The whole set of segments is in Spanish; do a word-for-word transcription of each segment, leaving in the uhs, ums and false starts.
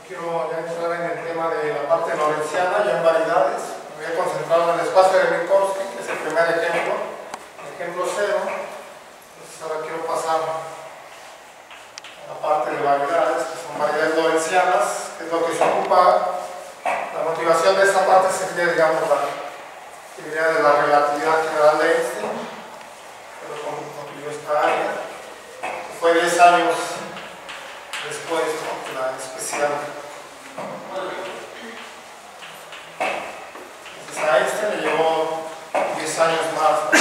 quiero ya entrar en el tema de la parte lorentziana, ya en variedades. Me voy a concentrar en el espacio de Minkowski, que es el primer ejemplo, el ejemplo cero. Entonces ahora quiero pasar a la parte de variedades, que son variedades lorentzianas, que es lo que se ocupa. La motivación de esta parte sería, digamos, la idea de la relatividad general de Einstein, pero concluyó esta área. Fue diez años después, ¿no?, de la especial. Entonces a Einstein le llevó diez años más, ¿no?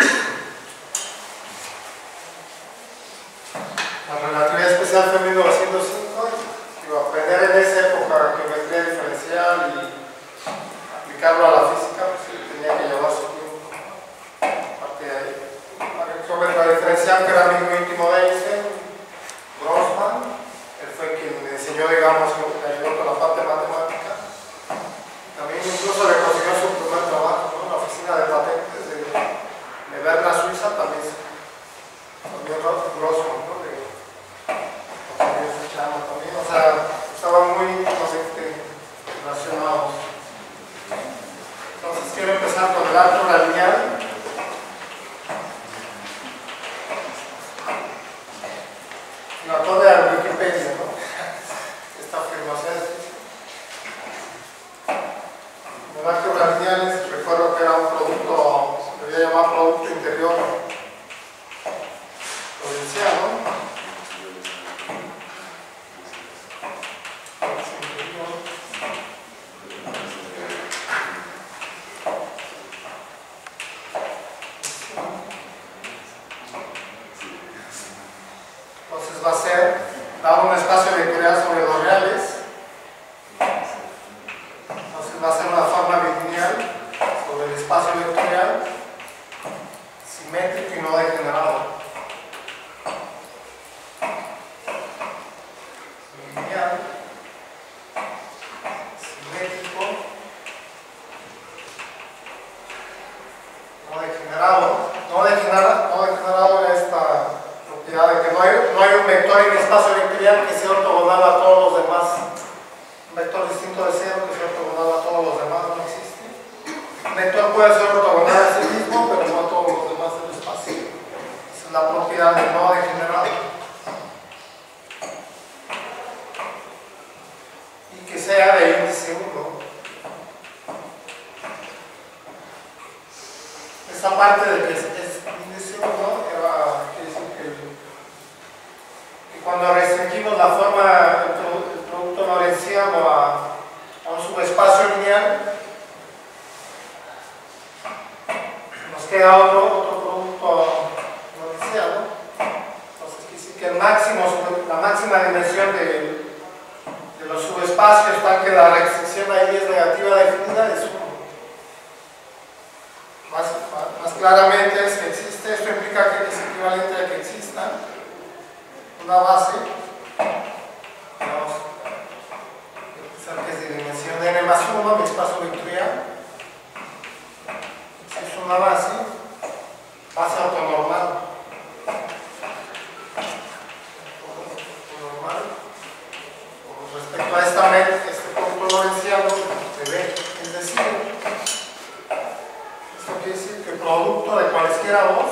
La relatividad especial fue en mil novecientos cinco. Digo, aprender en esa época geometría diferencial y aplicarlo a la física, pues sí, tenía que llevar su tiempo. Aparte de ahí, la geometría diferencial, que era amigo íntimo de Einstein, Grossman, él fue quien le enseñó, digamos, le ayudó con la parte matemática. También incluso le consiguió su primer trabajo, ¿no?, en la oficina de patentes de, de Berna, Suiza, también, también Grossman, ¿no?, de, también, o sea, estaban muy íntimamente relacionados. Entonces quiero empezar con el álgebra lineal. La acorde a Wikipedia, ¿no?, esta afirmación es el álgebra lineal. Recuerdo que era un producto, se debía llamar producto interior lorentziano. Va a ser dado un espacio vectorial sobre los reales. Entonces va a ser una forma bilineal sobre el espacio vectorial, simétrico y no degenerado. Bilineal, simétrico, no degenerado. No degenerado, no degenerado es esta propiedad de que no hay, no hay un vector en espacio vectorial que sea ortogonal a todos los demás. Un vector distinto de cero que sea ortogonal a todos los demás no existe. Un vector puede ser ortogonal a sí mismo, pero no a todos los demás del espacio. Esa es la propiedad del no degenerado. Y que sea de índice uno. Esa parte de que es, es índice uno era, quiere decir que, el, que cuando restringimos la forma, el, produ, el producto lorentziano a, a un subespacio lineal, nos queda otro, otro producto lorentziano. Entonces quiere decir que el máximo, la máxima dimensión de, de los subespacios, tal que la restricción ahí es negativa definida, es uno. Más, más claramente es que existe, esto implica que es equivalente a que exista una base, vamos a pensar que es de dimensión de n más uno, mi espacio vectorial. Existe una base, base autonormal, autonormal con respecto a esta, este producto lorentziano de B, es decir, esto quiere decir que el producto de cualesquiera dos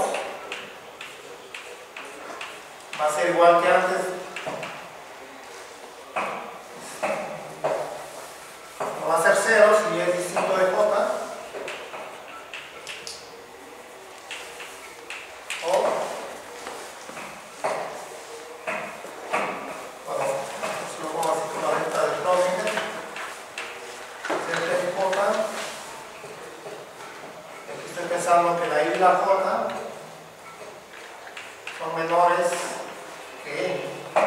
va a ser igual que antes. No va a ser cero si es distinto de J. O, bueno, si lo pongo así con la venta de Schrödinger, delta y J. Aquí estoy pensando que la I y la J son menores que N.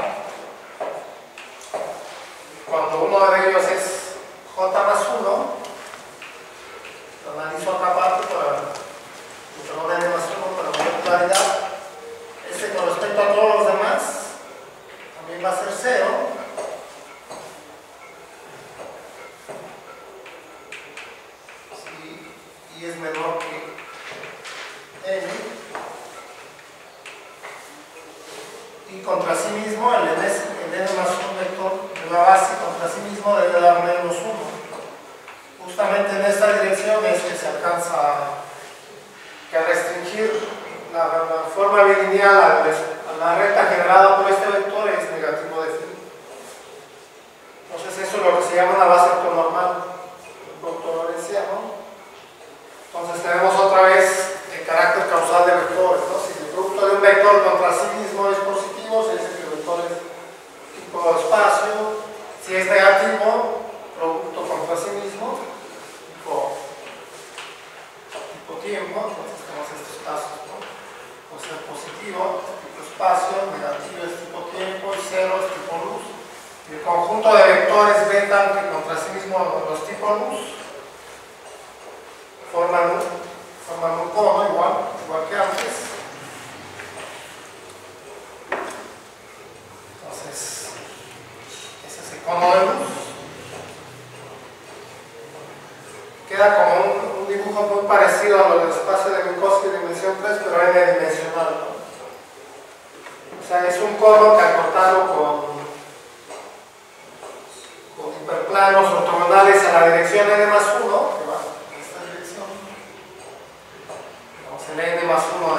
Cuando uno de ellos es J más uno, lo analizo acá aparte para que no N más uno para mayor claridad. Este con respecto a todos los demás también va a ser cero. Si I es menor que N. Y contra sí mismo el N, el N más un vector de la base contra contra sí mismo debe dar menos uno. Justamente en esta dirección es que se alcanza a restringir la, la forma bilineal a, a la recta generada por este vector es negativo de phi. Entonces eso es lo que se llama la base ortonormal, el producto lorentziano. Entonces tenemos otra vez el carácter causal de vectores, ¿no? Si el producto de un vector contra sí mismo es positivo, se dice que el vector es tipo espacio. Si es negativo, producto contra sí mismo, tipo, tipo tiempo. Entonces tenemos estos casos, ¿no? Puede ser positivo, tipo espacio, negativo es tipo tiempo y cero es tipo luz. Y el conjunto de vectores beta que contra sí mismo los tipos luz forman un, forman un cono igual, igual que antes. Entonces, ese es el cono de luz. Queda como un, un dibujo muy parecido a lo del espacio de Minkowski de dimensión tres, pero n-dimensional, ¿no? O sea, es un cono que al cortarlo con hiperplanos ortogonales a la dirección n más uno, que va en esta dirección. Vamos el n más uno de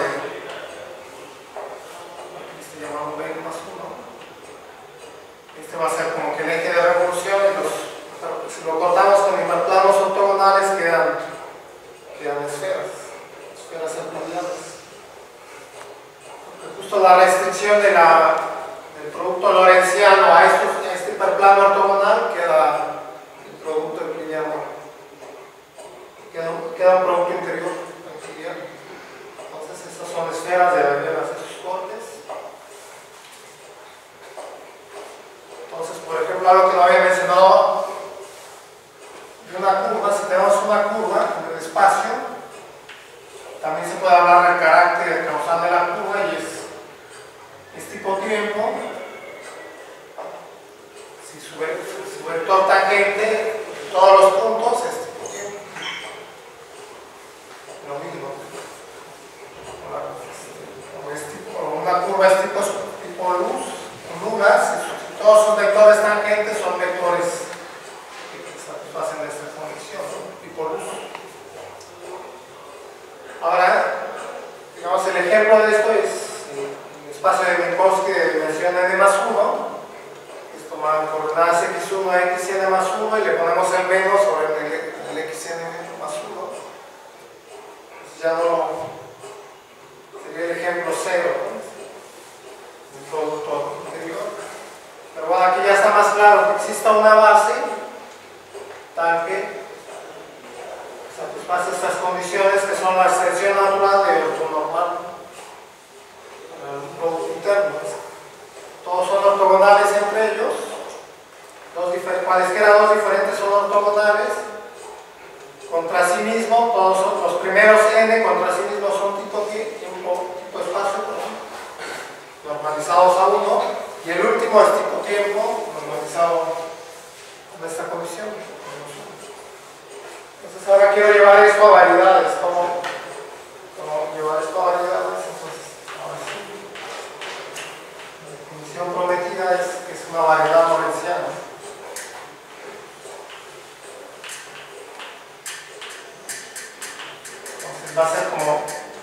este llamamos n más uno. Este va a ser como que el eje de revolución y los, pero si lo cortamos con hiperplanos ortogonales quedan, quedan esferas, esferas euclidianas. Porque justo la restricción de la, del producto lorentziano a estos hiperplano ortogonal queda el producto euclidiano, queda, queda un producto interior euclidiano. Entonces estas son esferas de veras esos cortes. Entonces, por ejemplo, algo que no había mencionado de una curva, si tenemos una curva en el espacio, también se puede hablar del carácter causal de la curva y es, es tipo tiempo. Su vector tangente en todos los puntos es tipo tiempo. Lo mismo. Como es tipo, una curva es tipo, tipo luz, nulas, si todos sus vectores tangentes son vectores que satisfacen esta condición, ¿no? Tipo luz. Ahora, digamos, el ejemplo de esto es el espacio de Minkowski de dimensión n más uno. Tomamos coordenadas equis uno a xn más uno y le ponemos el menos sobre el, el, el xn más uno. Entonces ya no sería el ejemplo cero, ¿no? Un producto interior. Pero bueno, aquí ya está más claro que exista una base tal que satisface estas condiciones que son la extensión natural de ortonormal para un producto interno. Todos son ortogonales entre ellos, dos cualesquiera dos diferentes son ortogonales contra sí mismo, todos son, los primeros n contra sí mismos son tipo tiempo, tipo espacio, ¿no? Normalizados a uno, y el último es tipo tiempo, normalizado con esta condición. Entonces ahora quiero llevar esto a variedades, ¿cómo, cómo llevar esto a variedades? Entonces, ahora sí. La definición prometida es que es una variedad lorentziana. Entonces va a ser como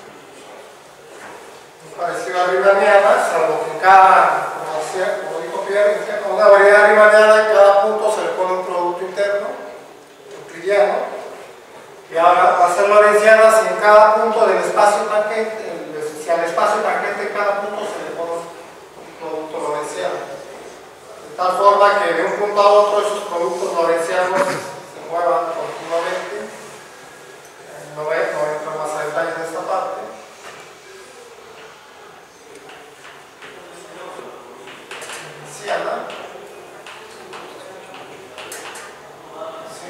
parecido a riemanniana, salvo que en cada, como, decía, como dijo Pierre, en una variedad riemanniana en cada punto se le pone un producto interno euclidiano, y ahora va a ser lorentziana si en cada punto del espacio tangente, el, si al espacio tangente en cada punto se le pone un producto lorentziano, de tal forma que de un punto a otro esos productos lorentzianos se muevan continuamente. No, no entro más a detalle en esta parte. Inicial, ¿sí?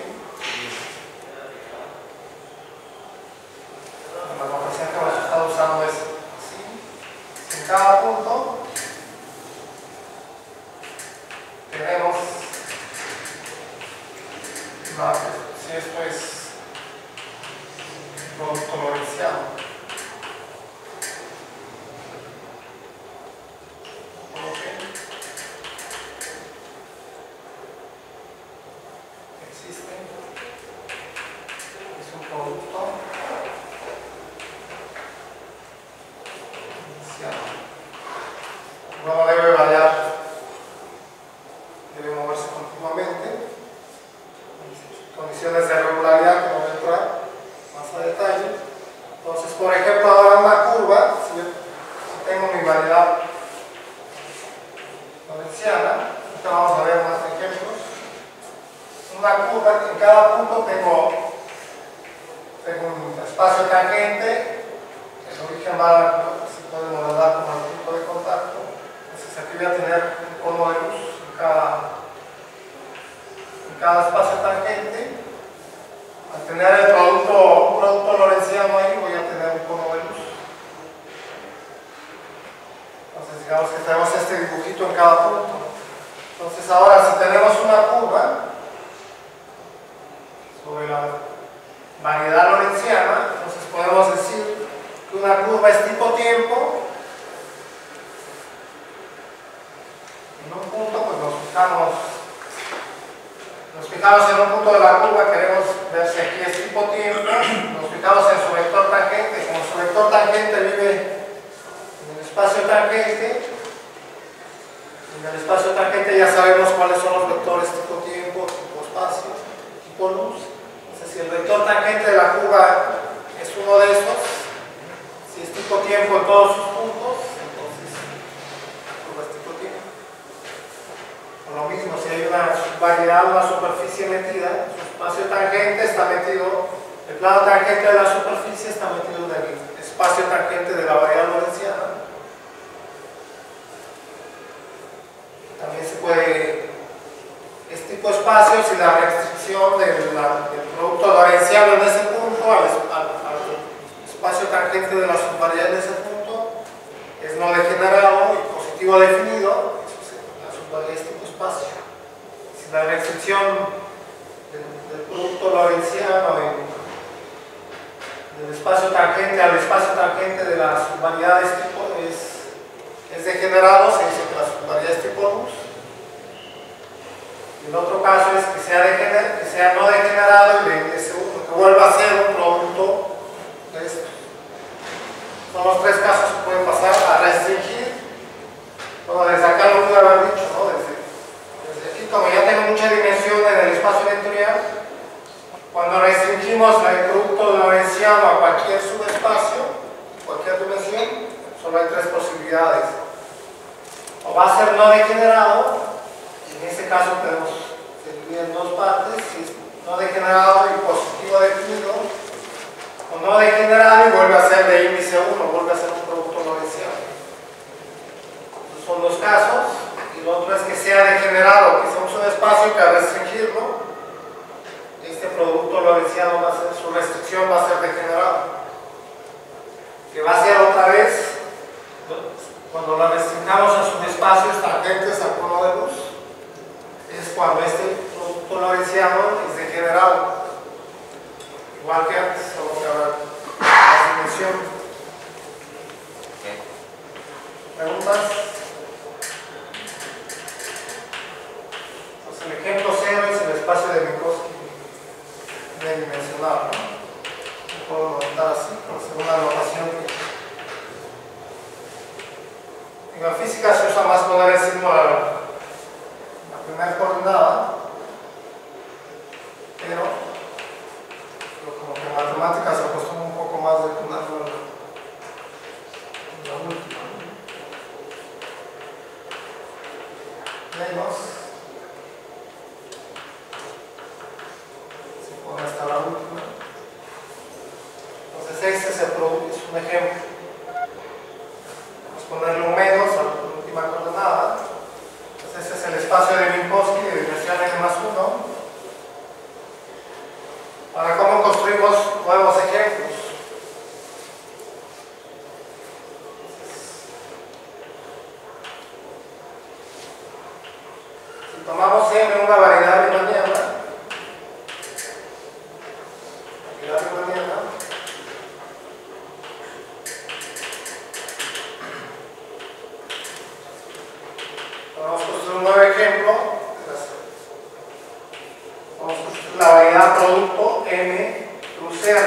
La notación que hemos estado usando es así. En cada punto tenemos una, si esto es por ejemplo, ahora una curva, si yo si tengo mi variedad lorentziana, ahorita vamos a ver más ejemplos. Una curva, en cada punto tengo, tengo un espacio tangente, el origen va, se puede modelar como el punto de contacto. Entonces aquí voy a tener un cono de luz en cada, en cada espacio tangente. Al tener el producto, un producto lorentziano ahí, voy a tener un cono de luz. Entonces digamos que tenemos este dibujito en cada punto. Entonces ahora si tenemos una curva sobre la variedad lorentziana, entonces podemos decir que una curva es tipo tiempo. En un punto pues nos fijamos, nos fijamos en un punto de la curva, queremos ver si aquí es tipo tiempo, nos fijamos en su vector tangente, como su vector tangente vive en el espacio tangente, en el espacio tangente ya sabemos cuáles son los vectores tipo tiempo, tipo espacio, tipo luz. Entonces si el vector tangente de la curva es uno de estos, si es tipo tiempo en todos sus puntos, entonces la curva es tipo tiempo. O lo mismo, si hay una variedad, una superficie metida, su espacio tangente está metido, el plano tangente de la superficie está metido en el espacio tangente de la variedad lorentziana. También se puede, es tipo espacio si la restricción del, la, del producto lorentziano en ese punto al, al, al espacio tangente de la subvariedad en ese punto es no degenerado y positivo definido, eso es, la subvariedad es tipo espacio. Si la restricción del, del producto lorentziano en, del espacio tangente al espacio tangente de la subvariedad es tipo es es degenerado, se dice que la subvariedad es tipo luz. Y el otro caso es que sea, degener, que sea no degenerado y de ese, que vuelva a ser un producto de esto. Son los tres casos que pueden pasar a restringir. Bueno, desde acá lo pude haber dicho, ¿no? Desde, desde aquí, como ya tengo mucha dimensión en el espacio vectorial, cuando restringimos el producto lorentziano a cualquier subespacio, cualquier dimensión, solo hay tres posibilidades. O va a ser no degenerado, en este caso podemos dividir en dos partes, si es no degenerado y positivo definido, o no degenerado y vuelve a ser de índice uno, vuelve a ser un producto lorentziano. Esos son los casos, y lo otro es que sea degenerado, que sea un subespacio que al restringirlo, este producto lorentziano va a ser, su restricción va a ser degenerado. Que va a ser otra vez, cuando la restringamos a subespacios tangentes al cono de luz, es cuando este producto lorentziano es degenerado. Igual que antes, solo que ahora la dimensión. ¿Preguntas? Pues el ejemplo cero es el espacio de Minkowski bidimensional, ¿no? Lo puedo notar así, por segunda notación que en la física se usa más poner el signo a la, la primera coordenada, pero, pero como que en matemáticas se acostumbra un poco más de ponerlo en la última. Menos, se pone hasta la última. Entonces este es, el producto, es un ejemplo. Ponerle un menos a la última coordenada. Entonces este es el espacio de Minkowski de dimensión n más uno. Ahora, ¿cómo construimos nuevos ejemplos? Si tomamos siempre una variedad riemanniana, variedad riemanniana, vamos a construir un nuevo ejemplo. Vamos a construir la variedad producto M plus R.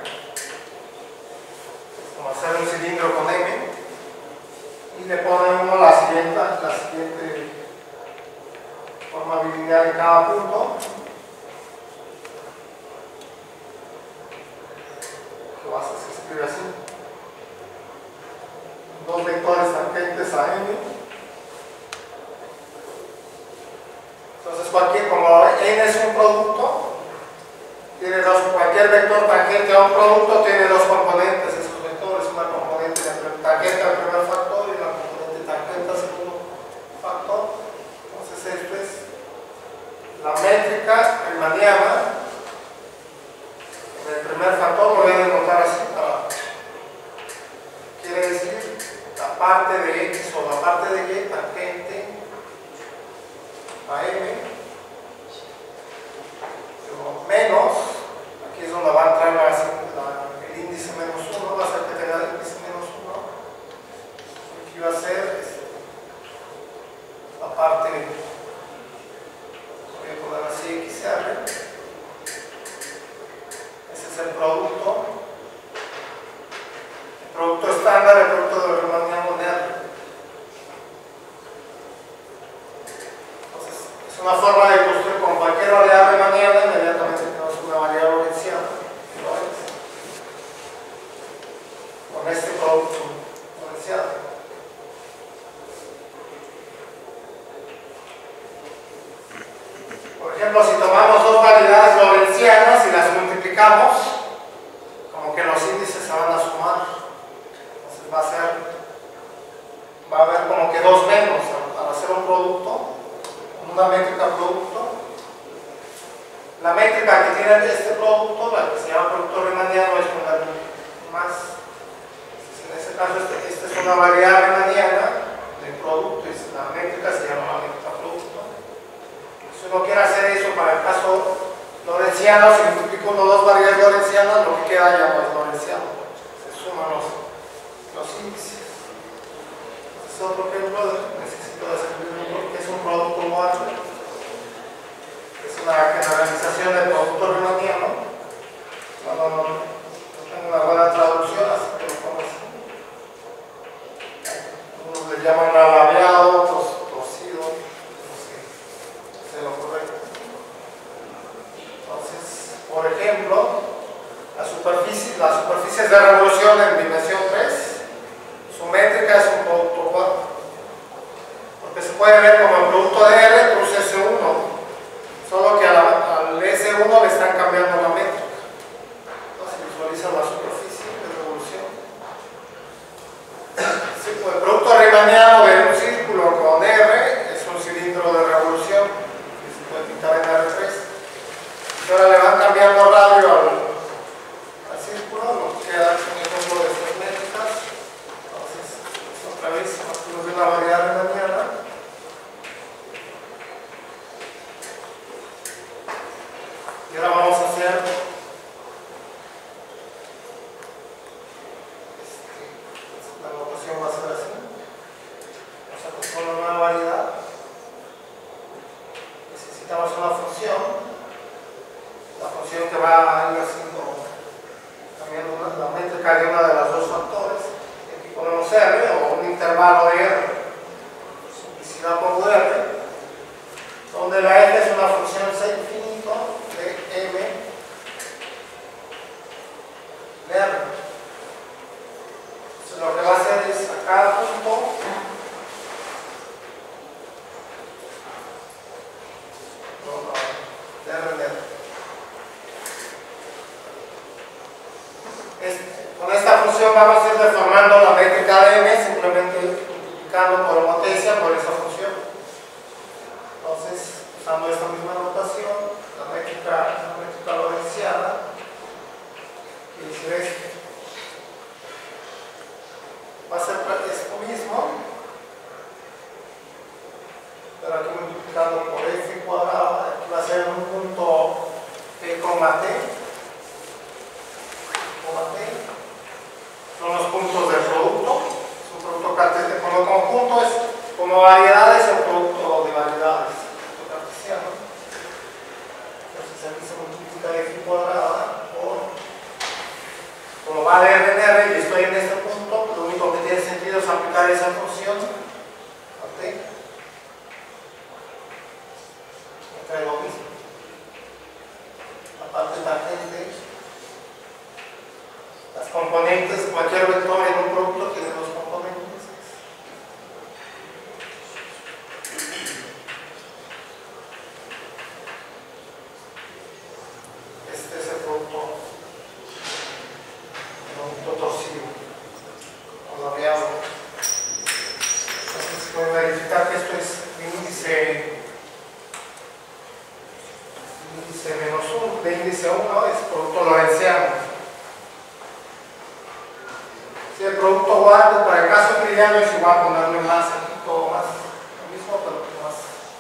Vamos a hacer un cilindro con M. Y le pone uno la siguiente, la siguiente forma bilineal en cada punto. Lo haces, se escribe así. N es un producto, tiene dos, cualquier vector tangente a un producto tiene dos componentes, esos vectores, una componente tangente al primer factor y una componente tangente al segundo factor. Entonces esto es la métrica riemanniana. En el primer factor lo voy a denotar así, para, quiere decir la parte de X o la parte de Y tangente a M, pero menos, aquí es donde va a entrar la, la, el índice menos uno, va a ser que tenga el índice menos uno, aquí va a ser este, la parte, voy a poner así X R. Ese es el producto, el producto estándar, el producto de riemanniano de R. Entonces, es una forma de construir con cualquier variable riemanniana, inmediatamente tenemos una variable lorentziana, con este producto lorentziano. Por ejemplo, si tomamos dos variedades lorentzianas y las multiplicamos, como que los índices se van a sumar. Entonces va a ser, va a haber como que dos menos al hacer un producto, una métrica producto. La métrica que tiene este producto, la que se llama producto riemanniano, es con el más. Entonces, en este caso, este, esta es una variable riemanniana del producto y la métrica se llama la métrica producto. Si uno quiere hacer eso para el caso lorentziano, si multiplico uno o dos variables lorentzianas, lo que queda ya no es lorentziano, se suman los, los índices. Este es otro ejemplo, de, necesito describir que es un producto muerto, es una generalización del producto riemanniano. No, no, no, no tengo una buena traducción, así que lo pongo así. Unos le llaman alabeado, otros torcido, no sé, es lo correcto. Entonces, por ejemplo, la superficie, las superficies de revolución en dimensión tres, su métrica es un producto cuatro, porque se puede ver como el producto de R plus S uno, solo que a la, al S uno le están cambiando la métrica. Entonces visualizan la superficie de revolución. Sí, pues el producto riemanniano de un círculo con R es un cilindro de revolución que se puede pintar en R tres. Y ahora le van cambiando radio al, al círculo, lo que queda es un ejemplo de estas métricas. Entonces, otra vez, partimos de una variable riemanniana. Y ahora vamos a hacer este, la notación va a ser así. Vamos a construir una nueva variedad. Necesitamos una función. La función que va a ir haciendo cambiando la métrica de una de las dos factores. Aquí ponemos R o un intervalo de R. Simplicidad pongo R, donde la F es una función C infinito de M de R. Entonces lo que va a hacer es a cada punto de R de R. Es, con esta función vamos a ir deformando la métrica de M, simplemente multiplicando por homoteicia por esa función. Entonces, usando esta misma notación, la métrica, la métrica lorentziana, que dice esto, va a ser esto mismo, pero aquí multiplicando por F cuadrado, aquí va a ser un punto T, T. Son los puntos del producto, es un producto cartesiano, como conjunto es como variedades o producto de variedades, producto cartesiano. Entonces aquí se multiplica F cuadrada por, como va de R en R y estoy en este punto, lo único que tiene sentido es aplicar esa función a T. Me trae lo mismo. La parte tangente, las componentes, cualquier vector en un producto tiene dos componentes. Si el producto guardo, para el caso euclidiano es igual ponerle más aquí, todo más lo mismo, pero más.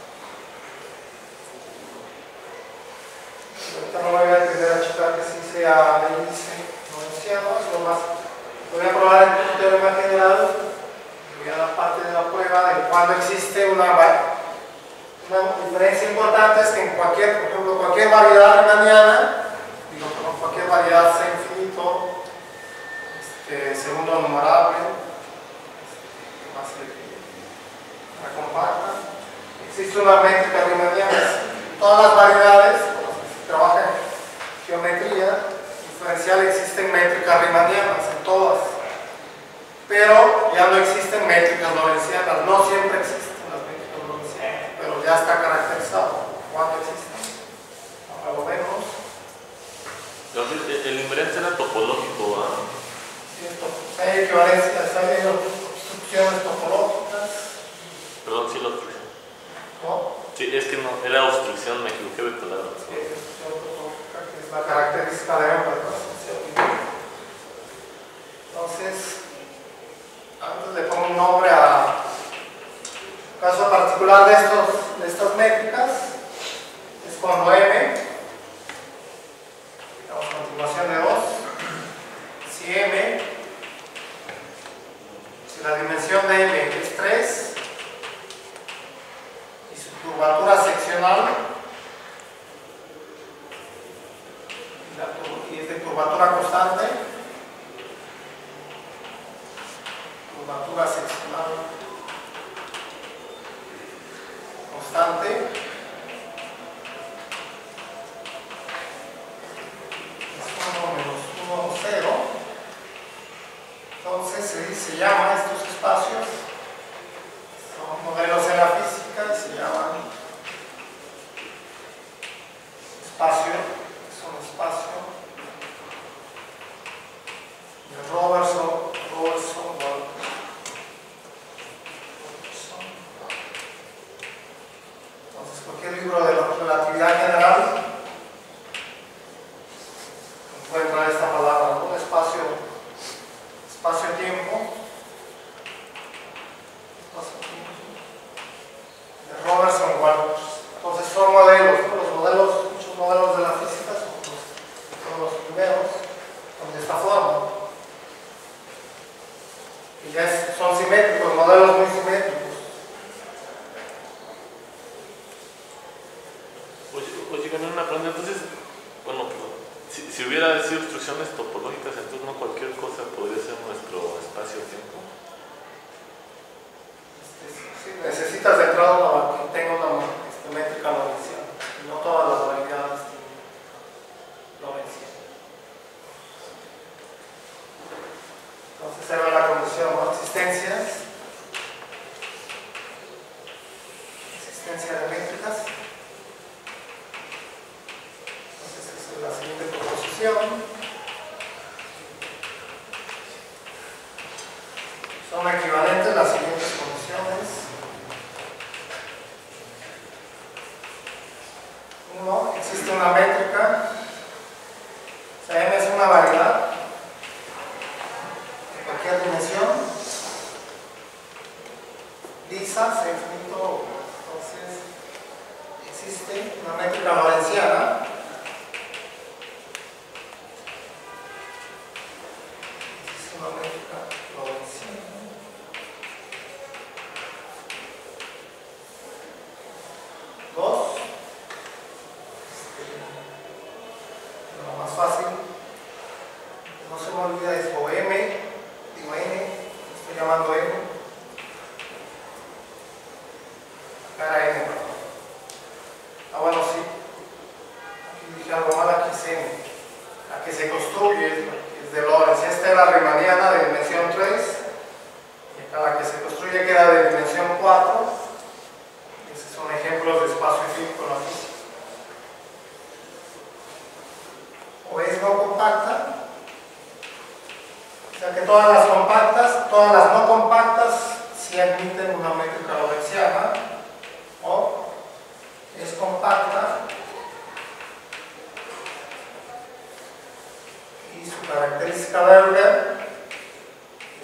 Ahorita no me voy a entender a checar que sí sea de índice no deseado, es lo más. Voy a probar el teorema general, voy a dar parte de la prueba de cuando existe una, una diferencia importante, es que en cualquier, por ejemplo, cualquier variedad riemanniana, digo, con cualquier variedad C infinito, este, segundo numerable, este, más la compacta, existe una métrica riemanniana, todas las variedades, se trabaja en geometría diferencial, existen métricas riemannianas en todas, pero ya no existen métricas lorentzianas, no siempre existen las métricas lorentzianas, pero ya está caracterizado cuándo existen. Ahora lo vemos. Entonces, el invariante era topológico, ¿ah? Sí, esto, hay equivalencias, hay obstrucciones topológicas. Perdón, sí, la obstrucción. ¿No? Sí, es que no, era obstrucción, me equivoqué de palabra. Sí, obstrucción topológica, que es la característica de ambas. Entonces, antes le pongo un nombre a caso particular de, estos, de estas métricas, es cuando M, digamos continuación de dos, si M, si la dimensión de M es tres y su curvatura seccional y, la, y es de curvatura constante, curvatura seccional constante, es uno menos uno, cero. Entonces se, se llama estos espacios, son modelos en la física y se llaman espacio, es un espacio de Robertson, Robertson, entonces cualquier libro de la relatividad general encuentra esta palabra, un espacio, espacio-tiempo, de Robertson Walters. Entonces son modelos, ¿no? Los modelos, muchos modelos de la física son los, son los primeros son de esta forma. Y ya es, son simétricos, modelos muy simétricos. Oye, oye, Camilo, una pregunta, entonces, bueno, si, si hubiera sido obstrucciones topológicas, entonces no cualquier cosa podría ser nuestro espacio-tiempo. Sí, necesitas de entrada para que tenga una este, métrica lorentziana. No todas las variedades tienen lorentziana. Entonces se ve la condición, ¿no? Existencias. Existencia de métricas. Entonces esa es la siguiente proposición. Son equivalentes las siguientes condiciones. Uno, existe una métrica, o sea, M es una variedad de cualquier dimensión, lisa, C infinito, entonces existe una métrica lorentziana. Existe una métrica lorentziana. Dos, lo más fácil, no se me olvida es o M, digo N, estoy llamando M, acá era N, perdón. Ah, bueno, sí, aquí dije algo mal, aquí es M, la que se construye es de Lorentz, esta es la riemanniana de dimensión tres, y acá la que se construye queda de dimensión cuatro. Esos son ejemplos de espacio infinito en la física. O es no compacta, o sea que todas las compactas, todas las no compactas sí admiten una métrica lorentziana, o es compacta y su característica de Euler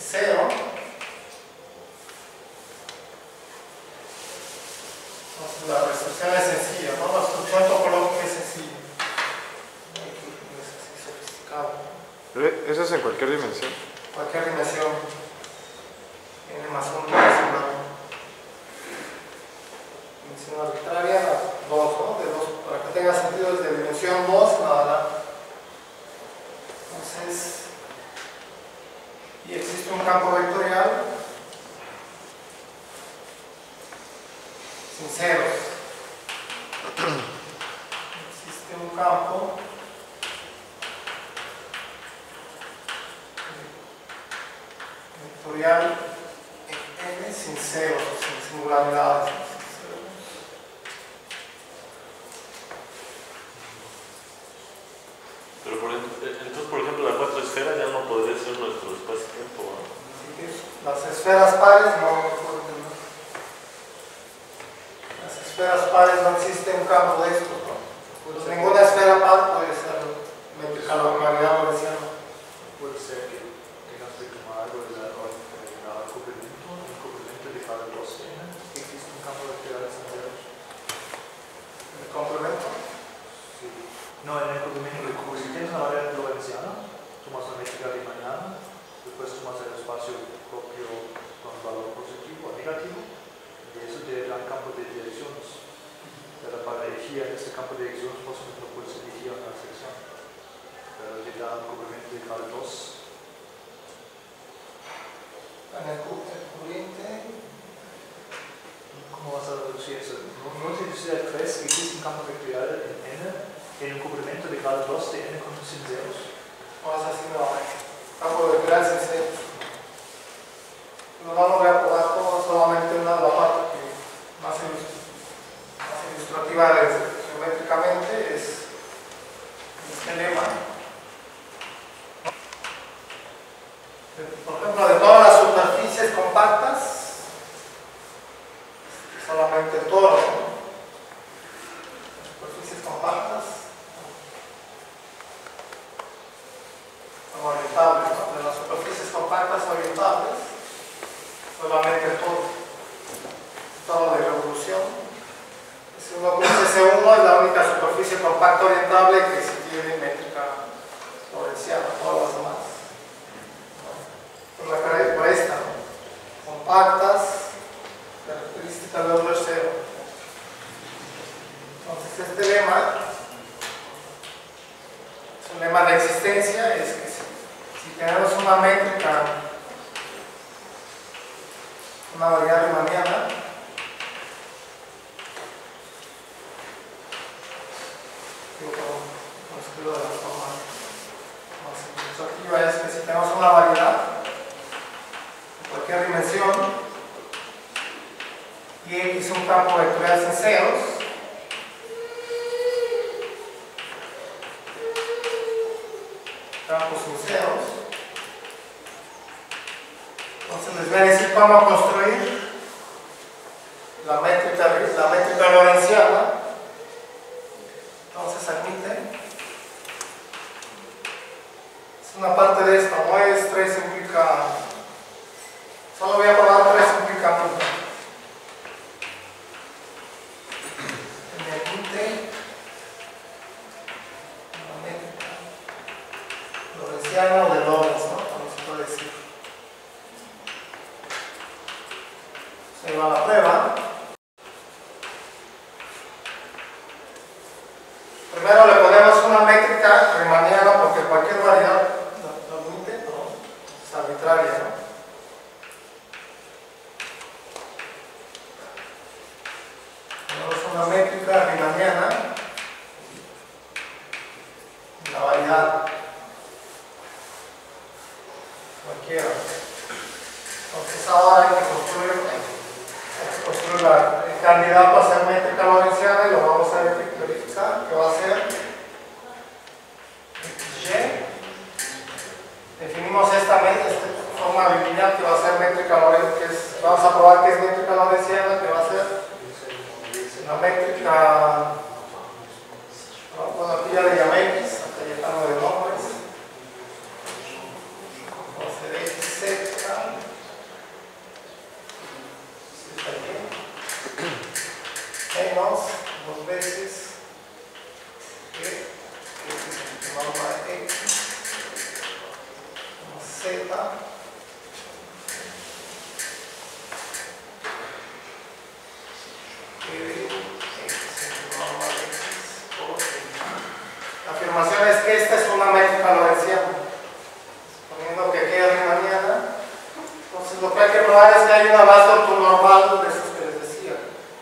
dimensión. Cualquier dimensión. N más uno más uno. Dimensión arbitraria, dos, ¿no? De dos, para que tenga sentido es de dimensión dos, nada. Entonces, y existe un campo vectorial sin ceros. Existe un campo vectorial n sin ceros, sin singularidades. Pero por, entonces, por ejemplo, la cuatro esfera ya no podría ser nuestro espacio-tiempo, ¿no? Las esferas pares no, las esferas pares no existe un campo de estos, ¿no? Pues ninguna esfera par puede ser métrica localidad lorentziana. Puede ser que tengas que tomar algo de la complemento, un complemento de cada dos n, existe un campo vectorial sin ceros. ¿El complemento? Sí. No, en el complemento de como si tienes una variable lorentziana, tomas una métrica riemanniana, después tomas el espacio propio con valor positivo o negativo, y eso te da un campo de direcciones. Pero para elegir en este campo de direcciones, por ejemplo, no puedes elegir una sección. Pero te da un complemento de cada dos. En el corriente. ¿Cómo vas a reducir eso? ¿No te dice tres que existe un campo vectorial en n, en un complemento de grado dos de n con sin ceros? Vamos a decir, no, campo vectorial sin ceros. No vamos a probar todo, solamente una de la parte que más, más ilustrativa geométricamente es este lema. Por ejemplo, de todas las superficies compactas, solamente el toro, ¿no? Superficies compactas son orientables, ¿no? De las superficies compactas orientables, solamente el toro. Toro de revolución. Si uno cruza C uno es la única superficie compacta orientable que se tiene métrica lorentziana, todas las demás. Por, la, por esta, ¿no? Compactas, característica de orden cero. Entonces este lema es un lema de existencia, es que si, si tenemos una métrica, una variable riemanniana, lo escribo de la forma más ilustrativa, es que si tenemos una variedad de cualquier dimensión y X es un campo vectorial sin ceros, campo sin ceros, entonces les voy a decir cómo construir la métrica, la métrica lorentziana. Entonces admite, es una parte de esta, no es tres implica, solo voy a probar tres implica uno. Me admite una métrica lorentziana o de Lorentz, ¿no? Como se puede decir. Se va a la prueba. Primero le ponemos una métrica riemanniana porque cualquier variedad lo admite, no, es arbitraria, ¿no? Ponemos una métrica riemanniana, la variedad cualquiera. Entonces ahora hay que construir, hay que construir la, el candidato a ser métrica lorentziana y lo vamos a verificar, que va a ser Y. Definimos esta, esta forma lineal que va a ser métrica lorentziana, que es, vamos a probar que es métrica lorentziana, que va a ser una métrica, no, bueno, aquí ya le llamé X, hasta llenando de nombres. Va a ser X, Z. Menos dos veces que norma X más Z. La afirmación es que esta es una métrica lorentziana. Suponiendo que quede riemanniana, entonces lo que hay que probar es que hay una base ortonormal de esas que les decía.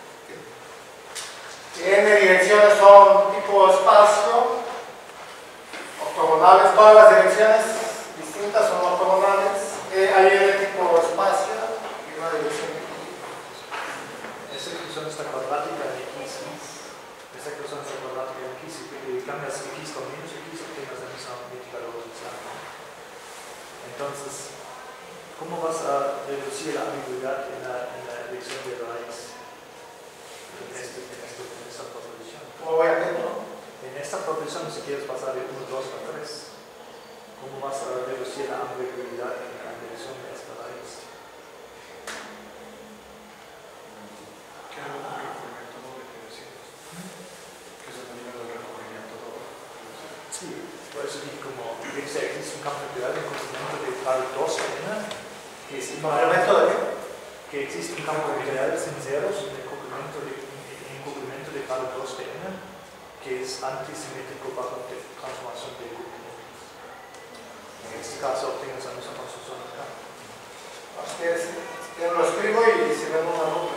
Que n direcciones son tipo espacio, ortogonales, todas las direcciones distintas son ortogonales. Eh, hay n tipo espacio y una dirección tipo. Esa ecuación está cuadrática en X. Esa ecuación está cuadrática en X. Y cambias X con menos X, obtienes la misma métrica lorentziana. Entonces, ¿cómo vas a reducir la ambigüedad en la, en la elección de raíz? En, este, en, este, en esta proposición. ¿Cómo voy a hacerlo? En esta proposición, si quieres pasar de uno, dos a tres, ¿cómo vas a reducir la ambigüedad en la elección de esta raíz? ¿Qué es el recubrimiento doble que decimos? ¿Qué es el término del recubrimiento doble? Sí, por eso dije como que existe un campo integral en complemento de tal dos n, que es ¿Complemento de qué? que existe un campo integral sin ceros en el complemento de, en complemento de tal dos de n, que es antisimétrico bajo transformación de complementos. En este caso obtienes la misma construcción acá. Yo lo escribo y si ven una ruta.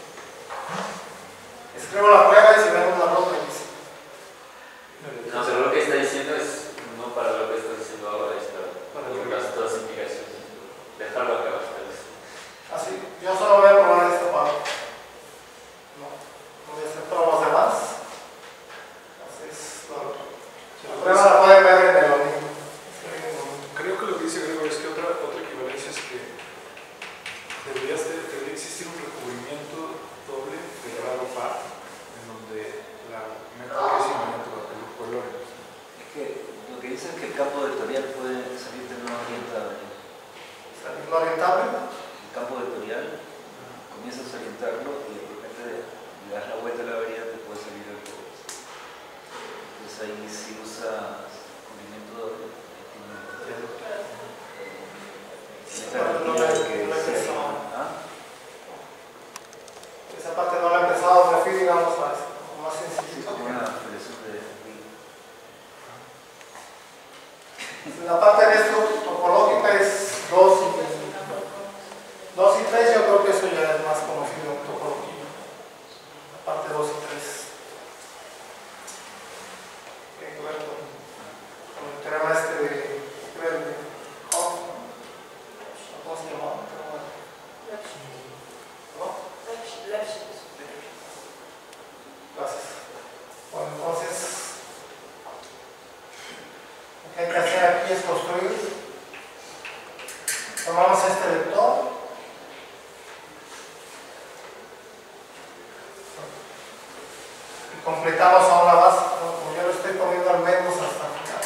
Escribo la prueba y si ven una ruta. No, pero lo que está diciendo es no para lo que estás diciendo ahora, es para, para las dos indicaciones. Dejarlo acá bastante. Así, yo solo voy a probar esta parte. No, no voy a hacer todos los demás. Entonces, no. La prueba la pueden ver en el mismo. Creo que lo que dice Gregor es que otra, otra equivalencia es que debería, ser, debería existir un recubrimiento doble de grado par, en donde la métrica es invariante bajo el grupo de Lorentz. Es que lo que dice es que el campo vectorial puede salirte no orientable. ¿Salir no orientable? El campo vectorial, comienzas a orientarlo y de repente le das la vuelta a la variable te puede salir el todo. Entonces ahí si usas cubrimiento doble, No la he empezado. ¿Ah? Esa parte no la he empezado, me fui, digamos, a esto, más sencillito. Como una expresión de La parte de esto topológica es dos y dos y tres, yo creo que eso ya es más conocido en topología. La parte dos y tres. Que ver con, con el teorema este de creo de Hoff, ¿cómo se llama? ¿No? Gracias. Bueno, entonces lo que hay que hacer aquí es construir. Tomamos este vector y completamos a una base, ¿no? Como yo lo estoy poniendo al menos hasta el final.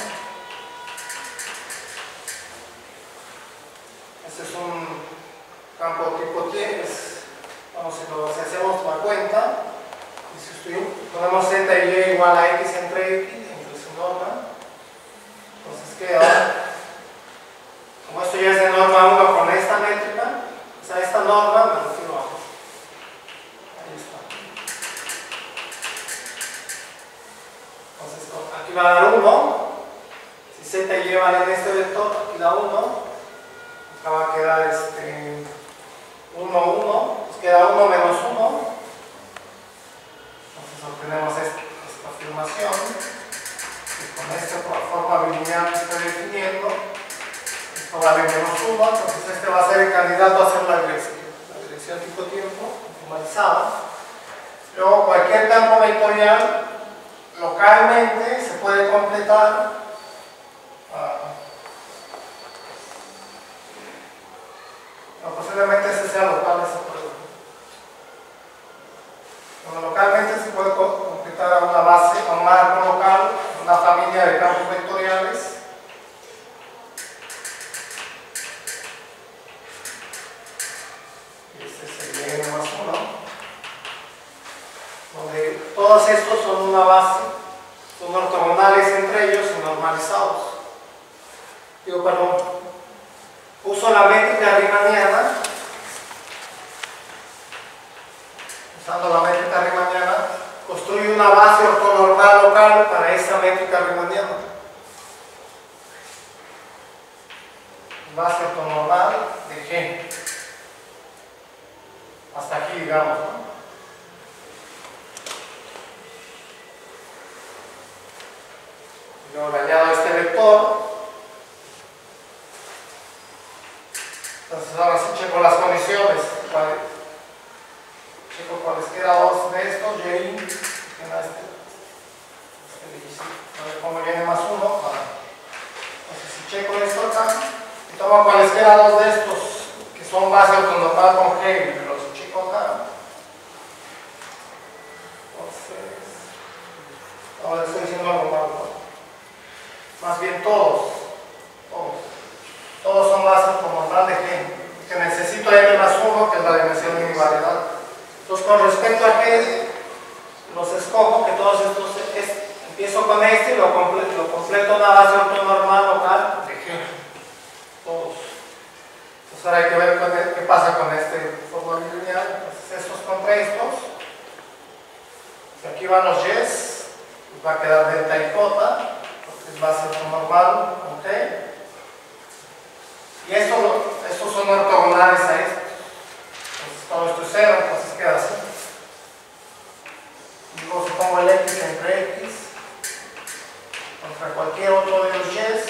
Este es un campo tipo T, es, vamos, si, lo, si hacemos la cuenta, y si estoy, ponemos z y y igual a x entre x, entre su norma, entonces queda, como esto ya es de norma uno con esta métrica, o sea, esta norma me refiero a, ahí está. Entonces aquí va a dar uno, si z y y valen este vector, aquí da uno, acá va a quedar este uno, uno, pues queda uno menos uno, entonces obtenemos esta, esta afirmación, que con esta forma bilineal que estoy definiendo, esto vale menos uno, entonces este va a ser el candidato a ser la dirección, la dirección tipo tiempo, normalizada. Luego cualquier campo vectorial localmente se puede completar uh, no, posiblemente ese sea local, esa prueba. Bueno, localmente se puede completar a una base, a un marco local, una familia de campos vectoriales. Este es el n más uno, donde todos estos son una base, son ortogonales entre ellos y normalizados. Digo, perdón, uso la métrica riemanniana, usando la métrica riemanniana, construyo una base ortonormal local para esa métrica riemanniana. Base ortonormal de G. Hasta aquí, digamos, ¿no? Yo le añado este vector. Entonces ahora sí checo las condiciones. Cual, checo cualesquiera dos de estos, Y, en este, este, no le pongo Y más uno. Para, entonces si checo esto acá, y tomo cualesquiera dos de estos, que son base ortonormal con G, y los checo acá. Entonces, ahora estoy diciendo algo malo, ¿no? Más bien todos, todos, todos son bases ortonormal de G, que necesito M más uno, que es la dimensión de mi variedad. Entonces, con respecto a G, los escojo, que todos estos, es, empiezo con este y lo completo, lo completo una base ortonormal local de G, todos. Entonces, ahora hay que ver con el, qué pasa con este fórmula lineal. Entonces, estos contra estos, si aquí van los Y's, pues va a quedar delta y J. Es base ortonormal con G. Y estos, estos son ortogonales a estos. Entonces todo esto es cero, entonces queda así. Y luego supongo el X entre X contra cualquier otro de los Y's.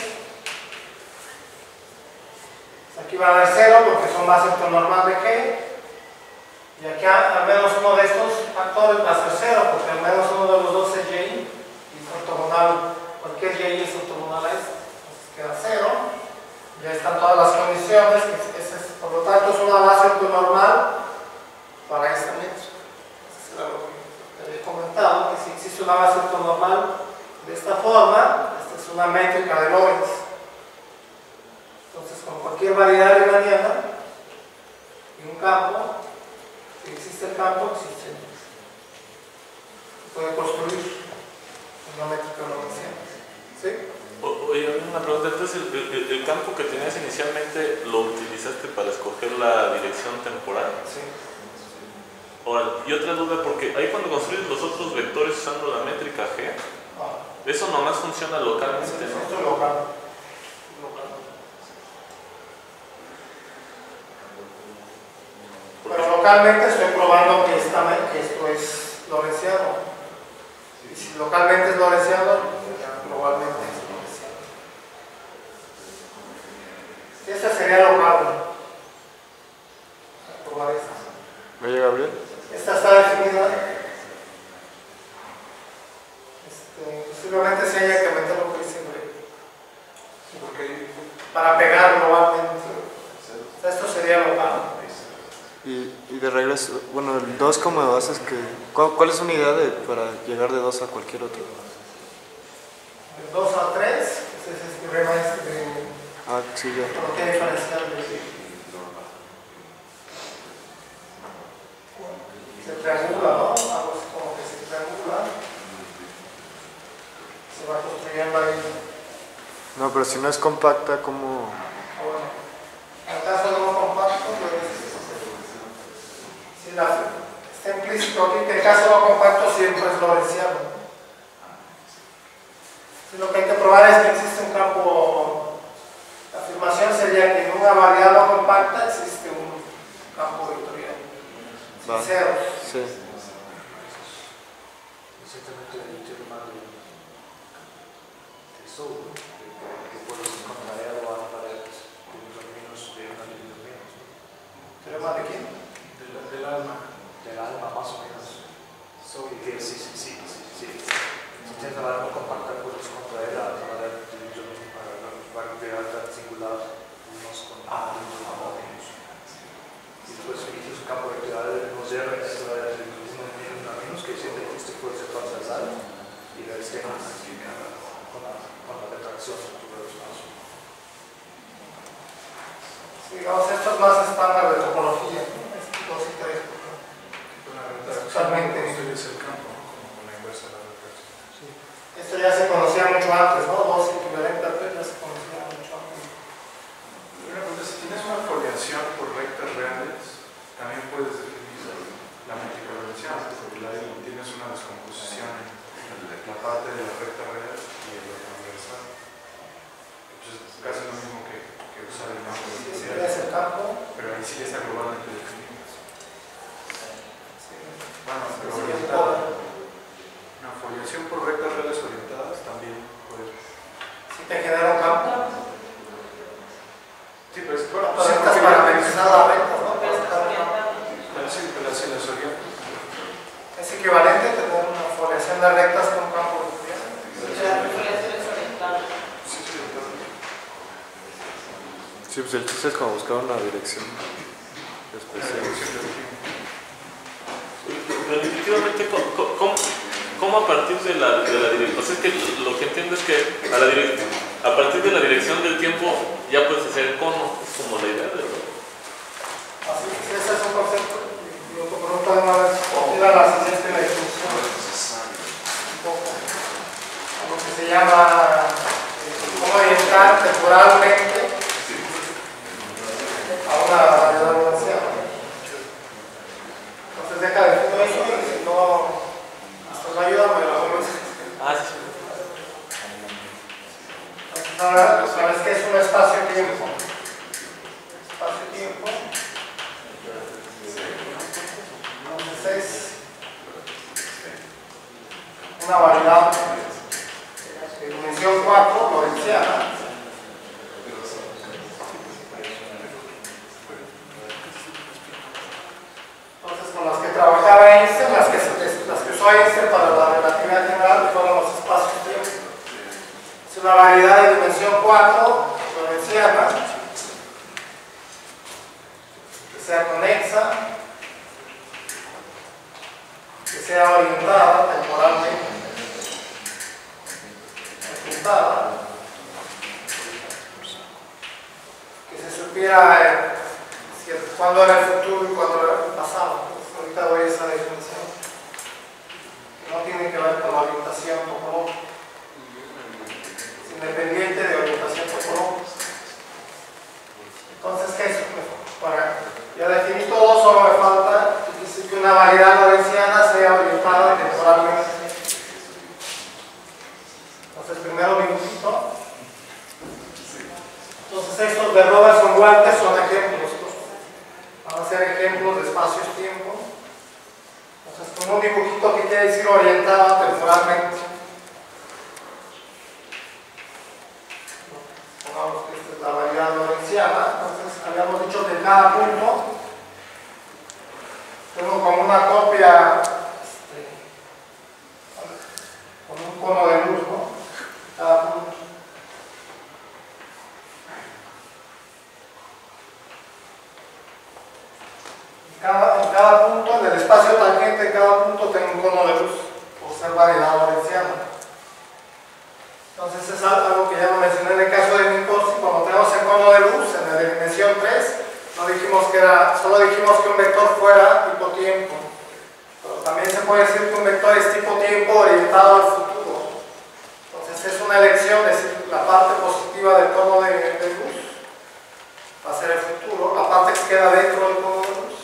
Aquí va a dar cero porque son base ortonormal de G. Y aquí al menos uno de estos factores va a ser cero porque al menos uno de los dos es Y y es ortogonal. Cualquier Y es ortogonal a esto, entonces queda cero. Ya están todas las condiciones, que es, es, por lo tanto es una base ortonormal para esta métrica. Eso era lo que había comentado, que si existe una base ortonormal de esta forma, esta es una métrica de Lorentz. Entonces con cualquier variedad riemanniana y un campo, si existe el campo, existe. Se puede construir una métrica lorentziana. ¿Sí? O, oye, una pregunta, entonces el, el, el campo que tenías inicialmente lo utilizaste para escoger la dirección temporal. Sí. Ahora, y otra duda, porque ahí cuando construyes los otros vectores usando la métrica G, Ah, eso nomás funciona localmente, esto ¿no? es local. local. Pero localmente estoy probando que, esta, que esto es lorentziano. Y si localmente es lorentziano, globalmente es lorentziano. Y esta sería local. Probar esta. Oye, Gabriel. Esta está definida. Este, posiblemente se haya que meter lo que dice Greg. Para pegar globalmente. O sea, esto sería local. Y, y de regreso, bueno, el dos como de bases, que, ¿cuál, ¿cuál es una idea de, para llegar de dos a cualquier otro? De dos a tres, ese es el teorema este de Ah, sí, ya. propiedad diferencial de se triangula, ¿no? Algo así como que se triangula. Se va construyendo ahí. No, pero si no es compacta, ¿cómo...? Ah, bueno. En el caso de uno compacto, pues si la, está implícito aquí que el caso no compacto siempre es lorentziano. Si lo que hay que probar es que existe un campo. La afirmación sería que en una variedad no compacta existe un campo vectorial. Va. Ceros. Sí. Recientemente el teorema de Soule, que puedes contraer o anular menos de una dimensión menos. ¿Teorema de quién? Del, del alma. Del alma, más o menos. Soule, que sí, sí, sí, sí, sí. Si tienes la alma compacta, puedes contraer a una dimensión para alta singular unos con menos. Y después eliges un campo vectorial de menos R, que es la de uno menos, que siempre existe, puede ser transversal, y la externa con la, con la retracción sobre el espacio. Sí, digamos, esto es más estándar de topología, ¿no? Es dos y tres. Usualmente. el campo, ¿no? Como la inversa de la retracción. Sí. Esto ya se conocía mucho antes, ¿no? Dos equivalentes ya se conocía mucho antes. Una pregunta, si tienes una puedes definir la métrica lorentziana, porque ahí tienes una descomposición en la parte de la recta real y el transversal. Entonces es casi lo mismo que, que usar el campo de el campo, pero ahí sí está globalmente definido. Bueno, pero sí, orientada. Una foliación por rectas reales orientadas también puede. si te genera un campo, Sí, pero es bueno, sí, estás porque- parametrizado a rectas, ¿no? Pero estás orientado. Pero sí, pero sí las orientas. Es equivalente tener una foliación de rectas con un campo vectorial. La foliación es orientada. Sí, sí, orientada. Sí, pues el chiste es como buscar una dirección La especial. dirección de origen. Pero definitivamente, ¿cómo, cómo, cómo a partir de la, de la dirección? O sea, es que lo que entiendo es que a, la direc- a partir de la dirección del tiempo ya puedes hacer cono, es como la idea de lo. Así que ese es un concepto. Y yo te pregunto una vez, mira la siguiente la definición. Un poco. A lo que se llama eh, cómo orientar temporalmente a una variedad balanceada. Entonces deja de todo eso y si no, hasta no ayuda, me lo vamos a Ah, sí. Entonces ahora sabes que es un espacio-tiempo. Espacio-tiempo. Entonces es una variedad de dimensión cuatro lorentziana. Entonces con las que trabajaba Einstein, las que, las que usó Einstein para la relatividad general fueron los espacios-tiempo. Es una variedad de dimensión cuatro lorentziana que sea conexa, que sea orientada temporalmente, orientada, que se supiera eh, si- cuándo era el futuro y cuándo era el pasado. Pues ahorita doy esa definición, que no tiene que ver con la orientación topológica, es independiente de orientación topológica. Entonces, ¿qué es? Para, ya definí todo, solo me falta dice que una variedad lorentziana sea orientada temporalmente. Entonces, primero dibujito. Entonces, estos de Robertson Walker son ejemplos. Van a ser ejemplos de espacios-tiempo. Entonces, con un dibujito que quiere decir orientada temporalmente. Pongamos que esta es la variedad lorentziana. Entonces, habíamos dicho que cada punto tengo como una copia este, con un cono de luz, ¿no? Cada punto. Cada, en cada punto, en el espacio tangente de cada punto tengo un cono de luz por ser variedad lorentziana. Entonces es algo que ya lo mencioné en el caso de Minkowski. Cuando tenemos el cono de luz en la dimensión tres, no dijimos que era, solo dijimos que un vector fuera tipo tiempo. Pero también se puede decir que un vector es tipo tiempo orientado al futuro. Entonces es una elección, es decir, la parte positiva del cono de, de luz va a ser el futuro, la parte que queda dentro del cono de luz.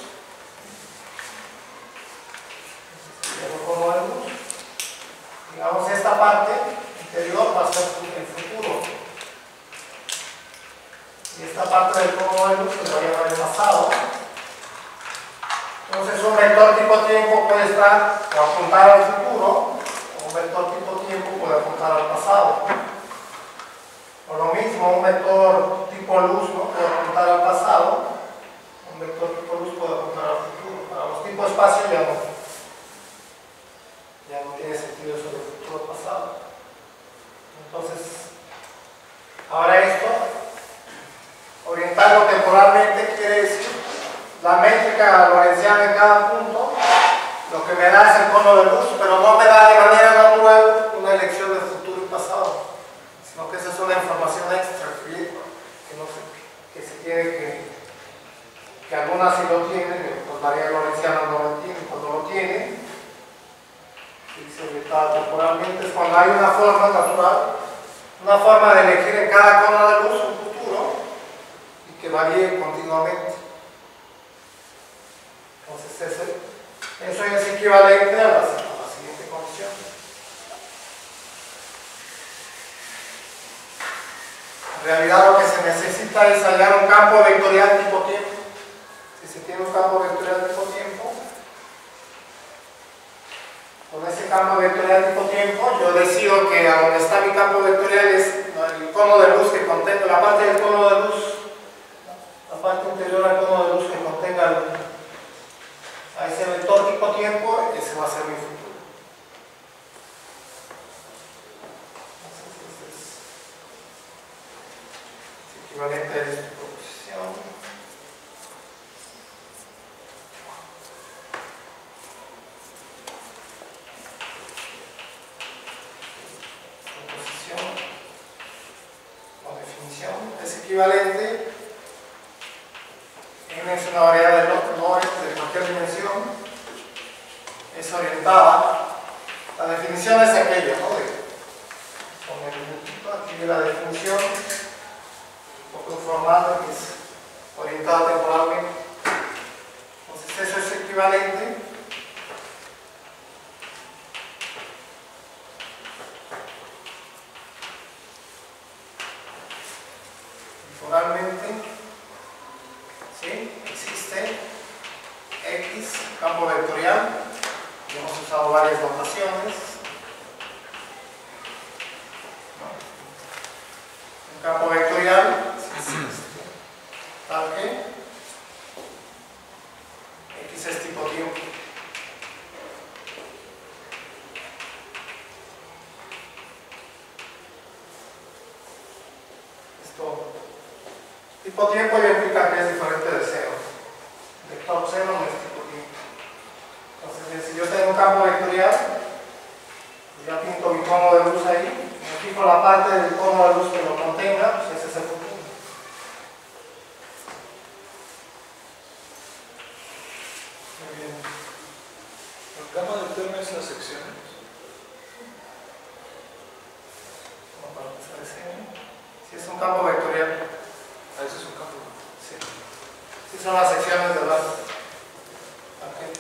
El cono de luz. Digamos, esta parte interior va a ser el futuro. Y esta parte del cono de luz se va a llamar el pasado. Entonces un vector tipo tiempo puede estar o apuntar al futuro, o un vector tipo tiempo puede apuntar al pasado. O lo mismo, un vector tipo luz, ¿no?, puede apuntar al pasado, un vector tipo luz puede apuntar al futuro. Para los tipos espacio ya no, ya no tiene sentido eso del futuro pasado. Entonces, ahora esto, orientarlo temporalmente quiere decir la métrica lorentziana en cada punto, lo que me da es el cono de luz, pero no me da de manera natural una elección de futuro y pasado, sino que esa es una información extra que, que, no se, que se tiene que, que algunas sí lo tienen, pues variedad lorentziana no lo tiene. Cuando lo tiene, dice orientada temporalmente, es cuando hay una forma natural, una forma de elegir en cada cono de luz un futuro y que varíe continuamente. Entonces eso, eso es equivalente a la, a la siguiente condición. En realidad lo que se necesita es hallar un campo vectorial tipo tiempo. Si se tiene un campo vectorial tipo tiempo, con ese campo vectorial tipo tiempo, yo decido que a donde está mi campo vectorial es el cono de luz que contenga, la parte del cono de luz, la parte interior del cono de luz que contenga el, a ese vector tipo tiempo, ese va a ser mi futuro. Entonces, es equivalente a esta proposición. Es equivalente, n es una variedad de Lorentz de cualquier dimensión, es orientada, la definición es aquella, ¿no? De, con el, aquí la definición, un poco informal, que es orientada temporalmente. Entonces eso es equivalente temporalmente, ¿sí? Existe X, campo vectorial, y hemos usado varias notaciones. Un campo vectorial existe, tal que X es tipo tiempo. Esto tipo tiempo ya implica que es diferente de cero. Vector cero no es tipo tiempo. Entonces, si yo tengo un campo vectorial, ya pinto mi cono de luz ahí, me fijo la parte del cono de luz que lo contenga, pues ese es el futuro. Muy bien. ¿El campo de termo es las secciones? Como para que se desee. Si es un campo vectorial. Ah, ese es un campo. Sí. Sí son las secciones de base. Okay.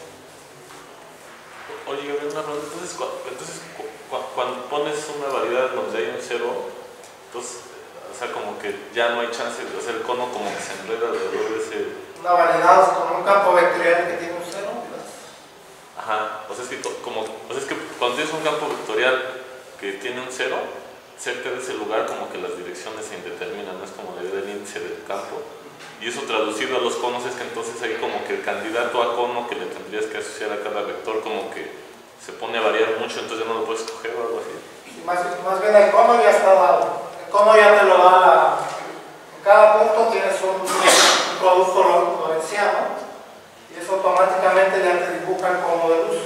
Oye, Gabriel, una pregunta. Entonces, cu entonces cu cu cuando pones una variedad donde hay un cero, entonces, o sea, como que ya no hay chance, o sea, el cono como que se enreda alrededor de ese... Una variedad con un campo vectorial que tiene un cero. Pues. Ajá, o sea, es que como, o sea, es que cuando tienes un campo vectorial que tiene un cero, cerca de ese lugar como que las direcciones se indeterminan, no es como la idea del índice del campo. Y eso traducido a los conos es que entonces hay como que el candidato a cono que le tendrías que asociar a cada vector como que se pone a variar mucho, entonces ya no lo puedes escoger o algo así. Y más, más bien el cono ya está dado. El cono ya te lo da la... En cada punto tienes un, un producto lorentziano y eso automáticamente ya te dibuja el cono de luz.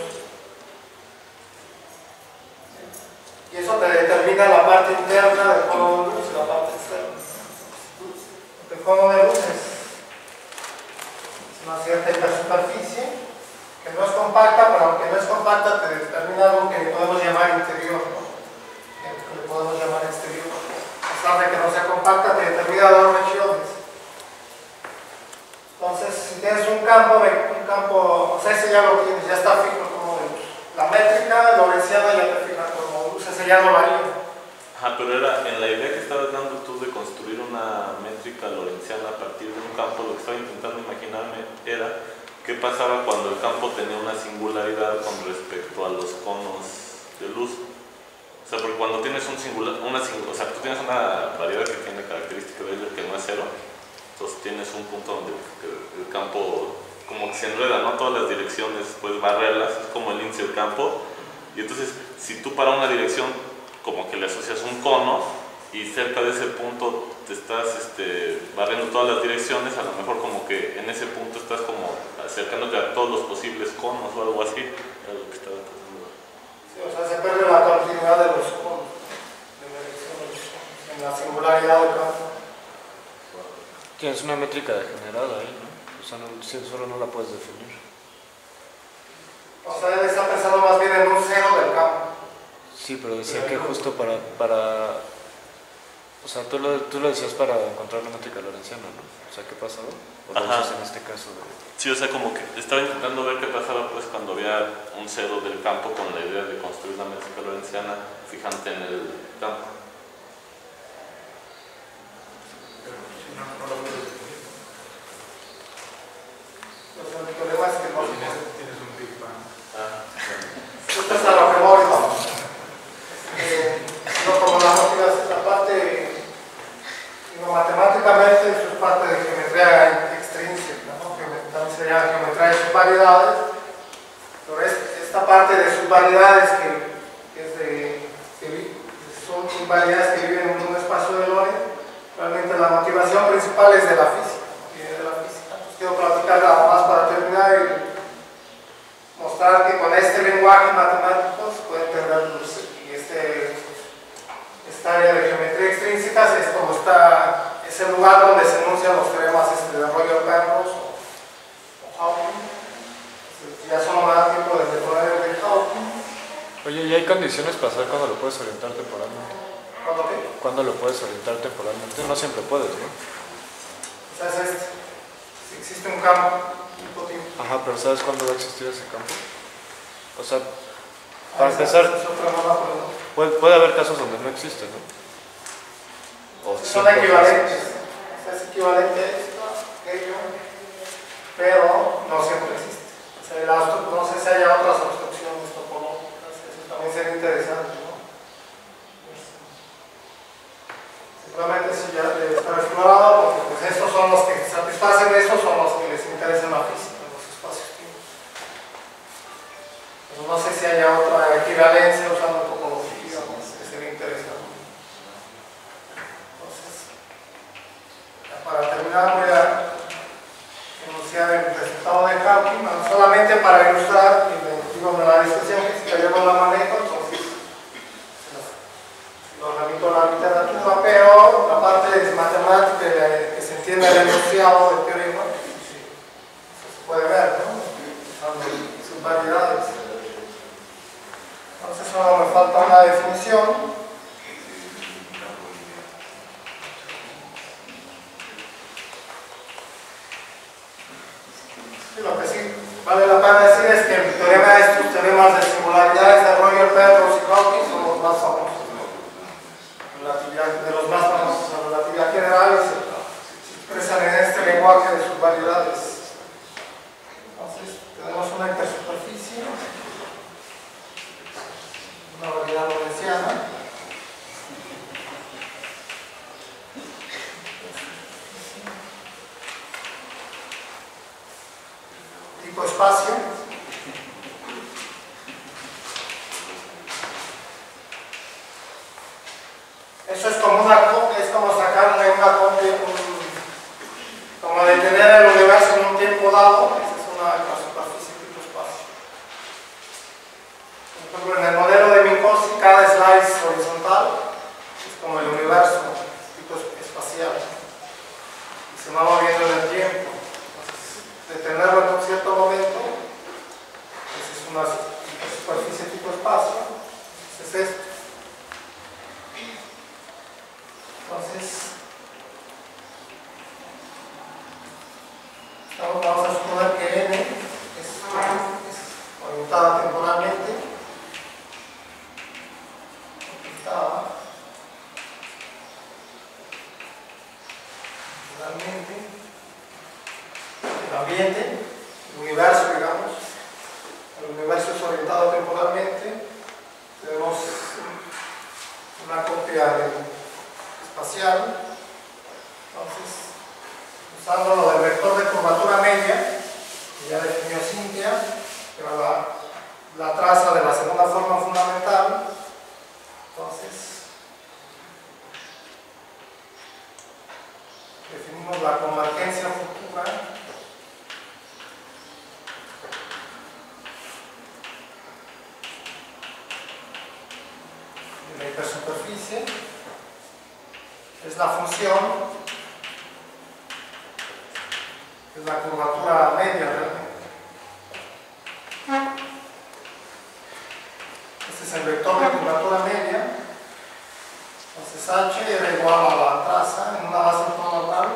Y eso te determina la parte interna del cono de luz y la parte externa. El cono de luz es una cierta hipersuperficie que no es compacta, pero aunque no es compacta te determina algo que podemos llamar interior, ¿no? Que le podemos llamar exterior. A pesar de que no sea compacta, te determina dos regiones. Entonces, si tienes un campo, un campo, o sea, ese ya lo tienes, ya está fijo como de luz. La métrica lorentziana ya te fija como luz, ese ya no varía. Ajá, pero era en la idea que estabas dando tú de construir una métrica lorentziana a partir de un campo, lo que estaba intentando imaginarme era qué pasaba cuando el campo tenía una singularidad con respecto a los conos de luz. O sea, porque cuando tienes un singular, una singula, o sea, tú tienes una variedad que tiene característica de que no es cero, entonces tienes un punto donde el campo como que se enreda, ¿no? Todas las direcciones puedes barrerlas, es como el índice del campo, y entonces si tú para una dirección como que le asocias un cono y cerca de ese punto te estás este, barriendo todas las direcciones, a lo mejor como que en ese punto estás como acercándote a todos los posibles conos o algo así, era lo que estaba pensando. Sí, o sea, se pierde la continuidad de los conos, de la dirección de los conos, en la singularidad del campo. Tienes una métrica degenerada ahí, ¿no? O sea, no, solo no la puedes definir. O sea, él está pensando más bien en un cero del campo. Sí, pero decía que justo para, para O sea, tú lo, tú lo decías para encontrar la métrica lorentziana, ¿no? O sea, ¿qué pasaba? O lo Ajá. dices en este caso de... Sí, o sea, como que estaba intentando ver qué pasaba pues cuando había un cedo del campo con la idea de construir una métrica lorentziana fijante en el campo. El problema es que no se puede. Tienes un Big Bang. Esto es a lo que voy, ¿no? Eh, no como la motivación, la parte, digo, matemáticamente eso es parte de geometría extrínseca, ¿no? Que también se llama geometría de subvariedades, pero es, esta parte de subvariedades que, que, es de, que son subvariedades que viven en un espacio de Lorentz, realmente la motivación principal es de la física, viene de la física. Entonces quiero platicar nada más para terminar y mostrar que con este lenguaje matemático se puede entender y este, esta área de geometría extrínsecas es como está, es el lugar donde se enuncian los teoremas este, de Roger-Penrose o, o Hawking. Ya solo me da tiempo de poner el de Hawking. Oye, ¿y hay condiciones para saber cuándo lo puedes orientar temporalmente? ¿Cuándo qué? ¿Cuándo lo puedes orientar temporalmente? No siempre puedes, ¿no? O sea, es este. Si existe un campo, tipo tiempo. Ajá, pero ¿sabes cuándo va a existir ese campo? O sea, para empezar, puede, puede haber casos donde no existe, ¿no? O son siempre equivalentes. O sea, es equivalente a esto, a aquello, pero no siempre existe. O sea, la, no sé si haya otras obstrucciones topológicas, eso también sería interesante, ¿no? Seguramente eso ya debe estar explorado, porque pues estos son los que satisfacen, estos son los que les interesa la física, los espacios-tiempos. Pero no sé si haya otra equivalencia usando topología, ¿no? Que sería interesante. Entonces, ya para terminar voy a enunciar el resultado de Hawking, no solamente para ilustrar, y me digo de la discusión que si yo no la manejo, entonces lo remito a la literatura, pero la parte es matemática que se entiende el enunciado del teorema, sí, eso se puede ver, ¿no? Usando sus variedades. Entonces solo me falta una definición. Y lo que sí vale la pena decir es que el teorema de estos teoremas de singularidades de Roger-Penrose y Hawking son los más famosos. De los más famosos en relatividad general y se, se expresan en este lenguaje de sus variedades. Entonces, tenemos una hipersuperficie, una variedad lorentziana, tipo espacio. Eso es como una es como sacarle una copia, un, como detener el universo en un tiempo dado. Esa es una superficie tipo espacio. Por ejemplo, en el modelo de Minkowski, cada slice horizontal es como el universo tipo espacial y se va moviendo en el tiempo. Entonces, detenerlo en un cierto momento, esa es una superficie tipo espacio. Es esto. Entonces, vamos a suponer que n es, es orientada temporalmente, orientada temporalmente, el ambiente, el universo, digamos, el universo es orientado temporalmente, tenemos una copia de espacial. Entonces, usando lo del vector de curvatura media, que ya definió Cintia, que era la, la traza de la segunda forma fundamental, entonces definimos la convergencia futura de la hipersuperficie. Es la función, es la curvatura media realmente. Este es el vector de curvatura media. Entonces Entonces H era igual a la traza en una base ortonormal,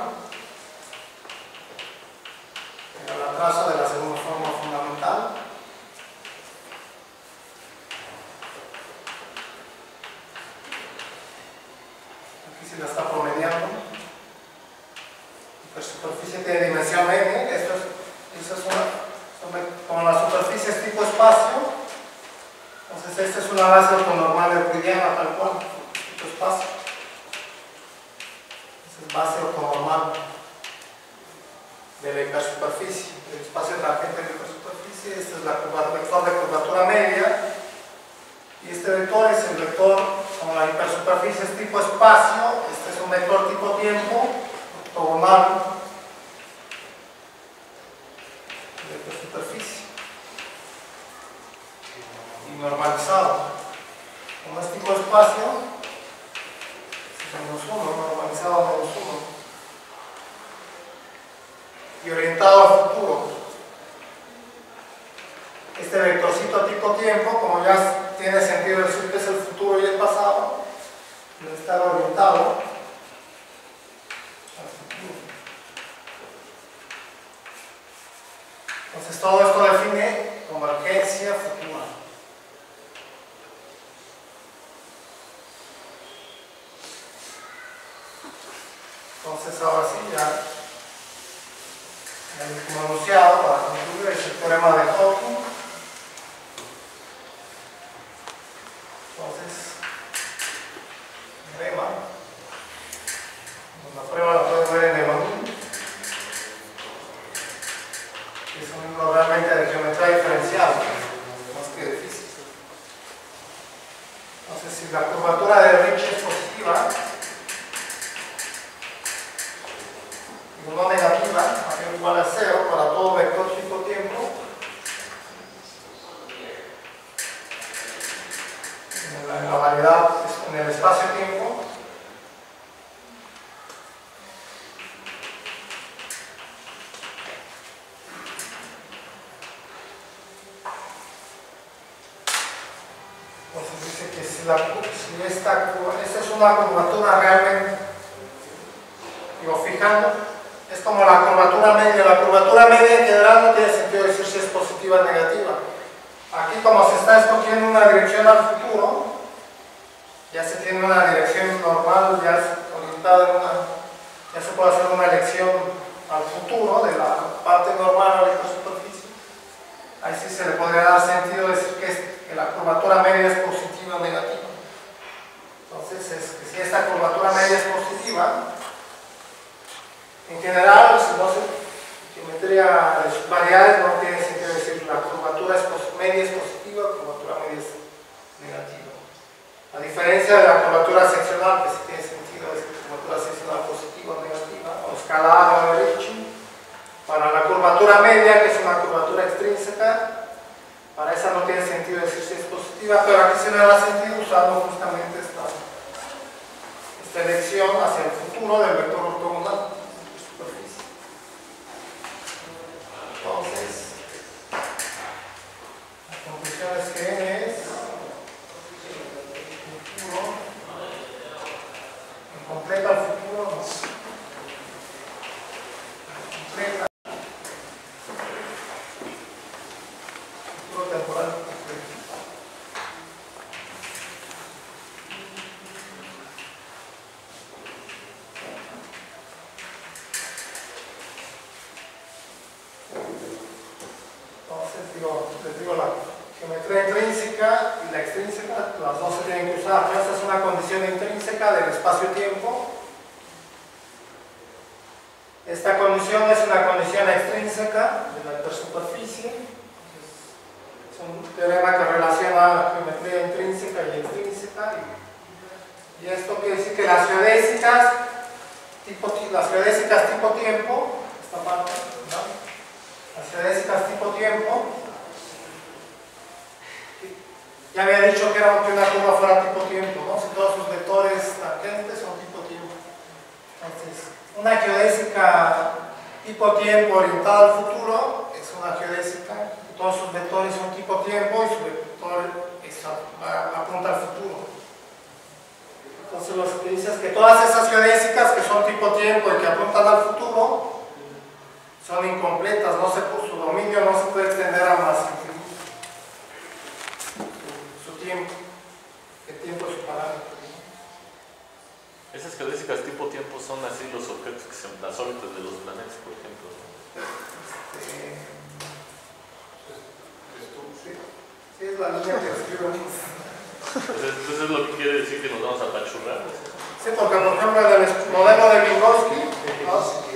era la traza de la segunda forma fundamental. Aquí se la está promediando. La superficie tiene dimensión n, esto es, esto es una, como la superficie es tipo espacio, entonces esta es una base ortonormal euclidiana tal cual, tipo espacio. Esta es base ortonormal de la hipersuperficie, del espacio tangente de la hipersuperficie. Esta es la curva, vector de curvatura media, y este vector es el vector, como la hipersuperficie es tipo espacio, este es un vector tipo tiempo, ortogonal de la hipersuperficie y normalizado. Como es tipo espacio, es menos uno, normalizado a menos uno, y orientado al futuro. Este vectorcito tipo tiempo, como ya tiene sentido decir que es el futuro y el pasado, debe estar orientado al futuro. Entonces todo esto define convergencia futura. Entonces ahora sí, ya, ya como anunciado, para concluir, es el teorema de Hawking. Entonces, teorema, la prueba la pueden ver en el Evangelio, que es un libro realmente de geometría diferencial, más que de física. Entonces, si la curvatura de Ricci es positiva, y no negativa, mayor o igual a cero para todo vector tipo tiempo, en la, en la variedad, en el espacio-tiempo, entonces dice que si, la, si esta, esta es una curvatura realmente, digo, fijando, es como la curvatura media. La curvatura media en general no tiene sentido decir si es positiva o negativa. Aquí, como se está escogiendo una dirección al futuro, ya se tiene una dirección normal, ya es orientada en una, ya se puede hacer una elección al futuro de la parte normal a la hipersuperficie. Ahí sí se le podría dar sentido decir que, es, que la curvatura media es positiva o negativa. Entonces, es que si esta curvatura media es positiva, en general, si no se geometría de sus variables, no tiene sentido decir la curvatura es media es positiva, la curvatura media es negativa. A diferencia de la curvatura seccional, que sí tiene sentido decir curvatura seccional positiva o negativa, o escalar o de Ricci. Para la curvatura media, que es una curvatura extrínseca, para esa no tiene sentido decir si es positiva, pero aquí se le da sentido usando justamente esta, esta elección hacia el futuro del vector ortogonal. Entonces, la conclusión es que N es el futuro, en completa el futuro, no. Completa futuro temporal completo. Entonces, digo, les digo, la geometría intrínseca y la extrínseca, las dos se tienen que usar. Esta es una condición intrínseca del espacio-tiempo. Esta condición es una condición extrínseca de la hipersuperficie. Es un teorema que relaciona geometría intrínseca y extrínseca. Y, y esto quiere decir que las geodésicas, tipo, las geodésicas tipo tiempo, esta parte, ¿no? Las geodésicas tipo tiempo, ya había dicho que era que una curva fuera tipo tiempo, ¿no? Si todos sus vectores tangentes son tipo tiempo. Entonces, una geodésica tipo tiempo orientada al futuro es una geodésica, todos sus vectores son tipo tiempo y su vector apunta al futuro. Entonces lo que dice es que todas esas geodésicas que son tipo tiempo y que apuntan al futuro son incompletas, no se, su dominio no se puede extender a más infinito. Su, su tiempo, el tiempo es su parámetro. Esas geodésicas tipo tiempo son así los objetos que se, las órbitas de los planetas, por ejemplo. Este, sí, sí, es la línea que escribimos. Entonces, entonces es lo que quiere decir que nos vamos a apachurrar. Sí, porque por ejemplo en el modelo de Vygotsky, ¿no?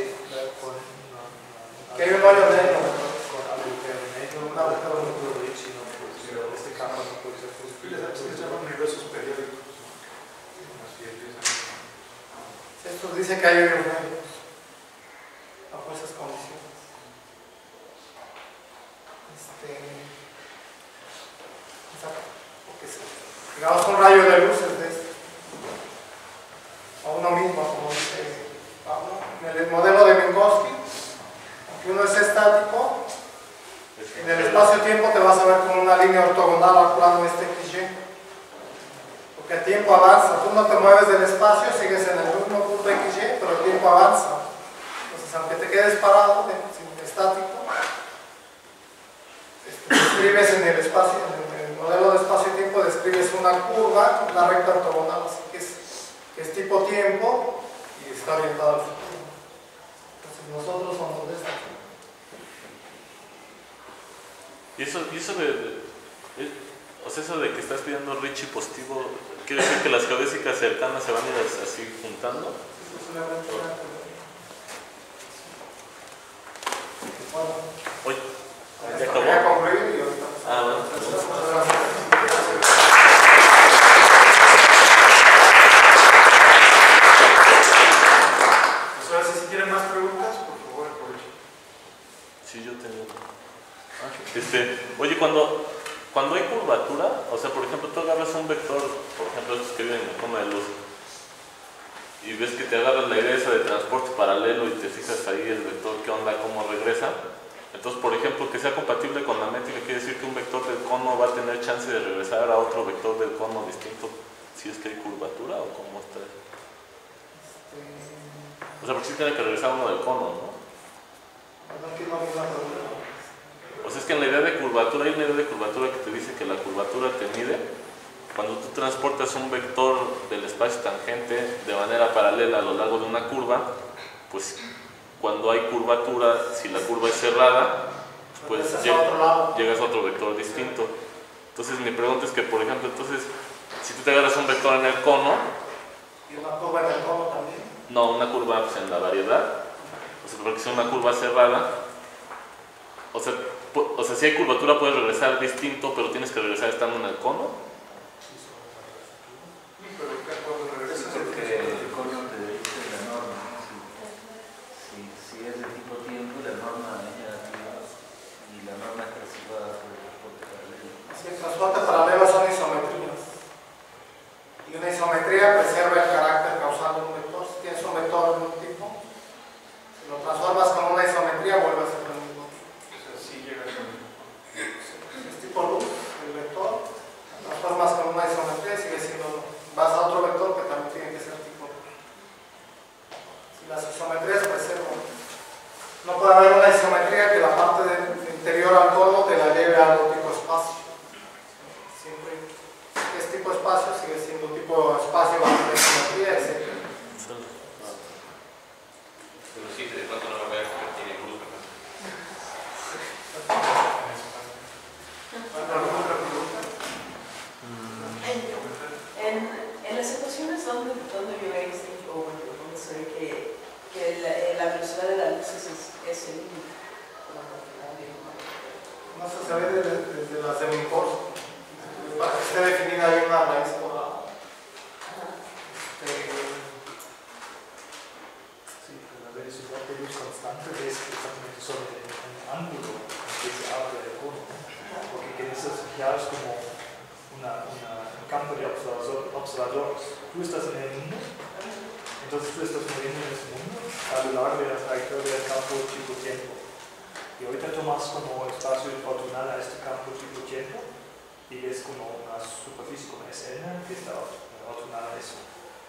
Que hay un hoyo negro. Con agujero negro, un agujero negro de chino, pues este campo no puede ser positivo. Se llaman universos periódicos. Esto dice que hay hoyos negros bajo esas condiciones. Este, exacto, porque se, digamos un rayo de luz es de este. O uno mismo, como dice Pablo. En el modelo de Vygotsky, aunque uno es estático, en el espacio-tiempo te vas a ver con una línea ortogonal al plano este X Y. Porque el tiempo avanza, tú no te mueves del espacio, sigues en el mismo punto X Y, pero el tiempo avanza. Entonces, aunque te quedes parado, sin estático, describes en el espacio, en el modelo de espacio-tiempo, describes una curva, una recta ortogonal, así que es, que es tipo tiempo y está orientado al futuro. Entonces, nosotros somos de esta. Y eso, y eso de, de, de, o sea, eso de que estás pidiendo Ricci positivo, ¿quiere decir que las geodésicas cercanas se van a ir así juntando? Eso es una ventana. Bueno, Oye, ¿ya voy a acabó? concluir y ahorita. Ah, bueno. Pues ahora sí, si tienen más preguntas, por favor, aprovechen. Sí, yo tengo. Este, oye, cuando, cuando hay curvatura, o sea, por ejemplo, tú agarras un vector, por ejemplo, estos que viven en forma de luz, y ves que te agarras la idea esa de transporte paralelo y te fijas ahí el vector, qué onda, cómo regresa. Entonces, por ejemplo, que sea compatible con la métrica, quiere decir que un vector del cono va a tener chance de regresar a otro vector del cono distinto si es que hay curvatura o cómo está. O sea, porque sí tiene que regresar uno del cono, ¿no? O sea, es que en la idea de curvatura, hay una idea de curvatura que te dice que la curvatura te mide cuando tú transportas un vector del espacio tangente de manera paralela a lo largo de una curva, pues cuando hay curvatura, si la curva es cerrada, pues lleg llegas a otro vector distinto. Entonces mi pregunta es que, por ejemplo, entonces, si tú te agarras un vector en el cono, ¿y una curva en el cono también? No, una curva pues, en la variedad, o sea, porque si es una curva cerrada, o sea, o sea, si hay curvatura puedes regresar distinto, pero tienes que regresar estando en el cono. Porque el cono te dice la norma. Si, si es de tipo tiempo, la norma es negativa y la norma es preservada por el transporte paralelo. Sí, el transporte paralelo son isometrías. Y una isometría preserva el carácter causal de un vector. Si tienes un vector de un tipo, si lo transformas con una isometría, vuelve a ser lo mismo. O sea, sí llega a ser. Es tipo luz, el vector, lo transformas con una isometría y sigue siendo. Vas a otro vector que también tiene que ser tipo luz. Si las isometrías preservan. No puede haber una isometría que la parte del interior al cono te la lleve a otro tipo de espacio. Siempre es tipo espacio, sigue siendo tipo espacio bajo la isometría, etcétera. Pero sí, de pronto no lo voy a convertir en luz, ¿verdad? ¿Alguna otra pregunta? En, en las ecuaciones donde, donde yo Einstein o bueno, donde se ve que, que la, la velocidad de la luz es, es el límite. No se sabe desde, desde las de mi curso. Para que esté definida hay una raíz cuadrada. Este, Sí, la velocidad de luz constante es exactamente sobre un ángulo que se abre el cono. Porque que eso ya es como una, una, un campo de observador, observadores. Tú estás en el mundo, entonces tú estás moviendo en ese mundo a lo largo de la trayectoria del campo tipo-tiempo. Y ahorita tomas como espacio ortogonal a este campo tipo-tiempo y ves como una superficie como S N que está ortogonal a eso.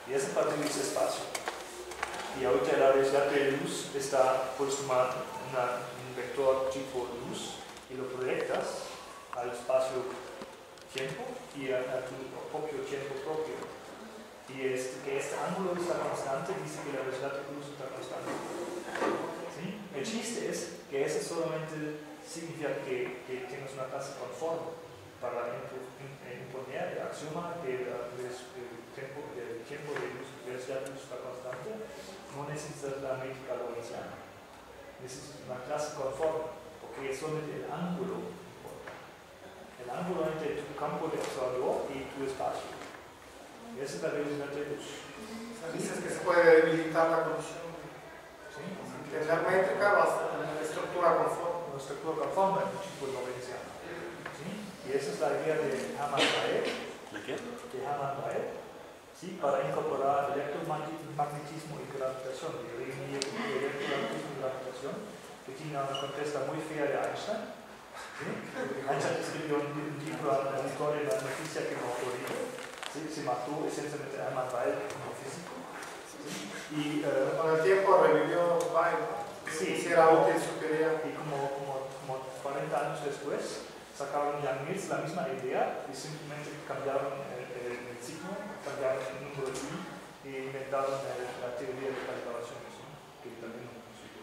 Y esa parte dice espacio. Y ahorita la velocidad de luz está, puedes tomar una, un vector tipo luz y lo proyectas al espacio-tiempo y a, a tu propio tiempo propio. Y este, que este ángulo está constante dice que la velocidad de luz está constante. ¿Sí? El chiste es que eso solamente significa que, que tienes una clase conforme para imponer el axioma que el tiempo, el tiempo de luz, la velocidad de luz está constante. No necesitas la métrica lorentziana. Necesitas una clase conforme, porque es solamente el ángulo importa. El ángulo entre tu campo de observador y tu espacio. Y esa es la velocidad de luz. O sea, dices que se puede debilitar la condición. ¿Sí? Tener métrica va a ser una estructura conforme. Una estructura conforme es un tipo lorentziano. ¿Sí? Y esa es la idea de Hamann-Weil. ¿De qué? De Hamann-Weil. ¿Sí? Para incorporar electromagnetismo y gravitación. Y el electromagnetismo y gravitación, que tiene una contesta muy fea de Einstein. ¿Sí? Einstein escribió un libro en la historia de la noticia que no ocurrió. ¿Sí? Se mató esencialmente a Hamann-Weil como físico. ¿Sí? Y uh, con el tiempo revivió Weil. Sí, si era útil su teoría. Y como, como, como cuarenta años después sacaron Jan Mills la misma idea y simplemente cambiaron el, el, el signo, cambiaron el número de I y inventaron el, la teoría de calibraciones, ¿no? Que también no funcionó.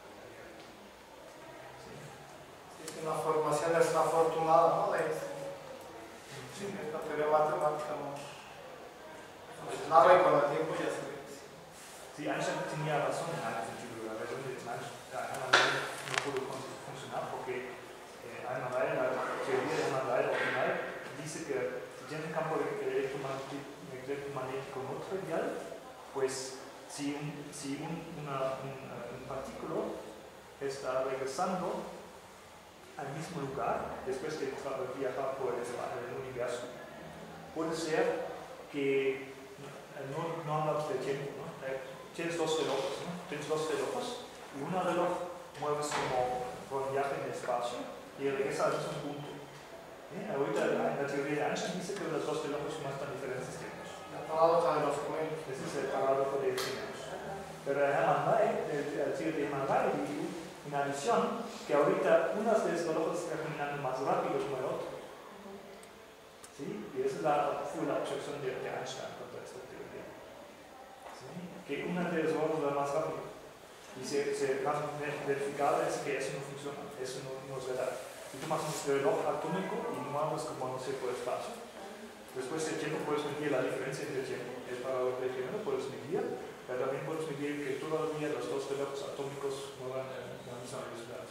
Sí. Sí, una formación desafortunada, ¿no? De esto. Sí, es la teoría matemática, ¿no? Funcionaba y con el tiempo ya se ve. Sí, Einstein tenía razón en algún sentido. La razón de Hamann-Weil no pudo funcionar porque eh, Hamann-Weil, la teoría de Hamann-Weil original dice que si tienes un campo electromagnético no trivial, pues si un, si un, una, un, un partículo está regresando al mismo lugar después de viajar por el, el universo, puede ser que no, no hablamos de tiempo, ¿no? Tienes dos relojes, ¿no? Tienes dos relojes y un reloj mueves como por viaje en el espacio y regresa al mismo punto. ¿Sí? Ahorita la, la teoría de Einstein dice que los dos relojes muestran diferentes tiempos. La paradoja de los gemelos. Ese es el parámetro de gemelos. Pero el Hamann-Weil, el, el teoría de Hamann-Weil dice una adición que ahorita uno de los relojes está caminando más rápido que el otro. ¿Sí? Y esa es la, fue la objeción de, de Einstein contra esta teoría. ¿Sí? Que una de los relojes va más rápido. Y se, se más verificable es que eso no funciona, eso no, no es verdad. Y tú tomas un reloj atómico y mueves como no sé por espacio. Después del tiempo puedes medir la diferencia entre el tiempo. El parámetro de género puedes medir, pero también puedes medir que todavía los dos relojes atómicos muevan en la misma velocidad.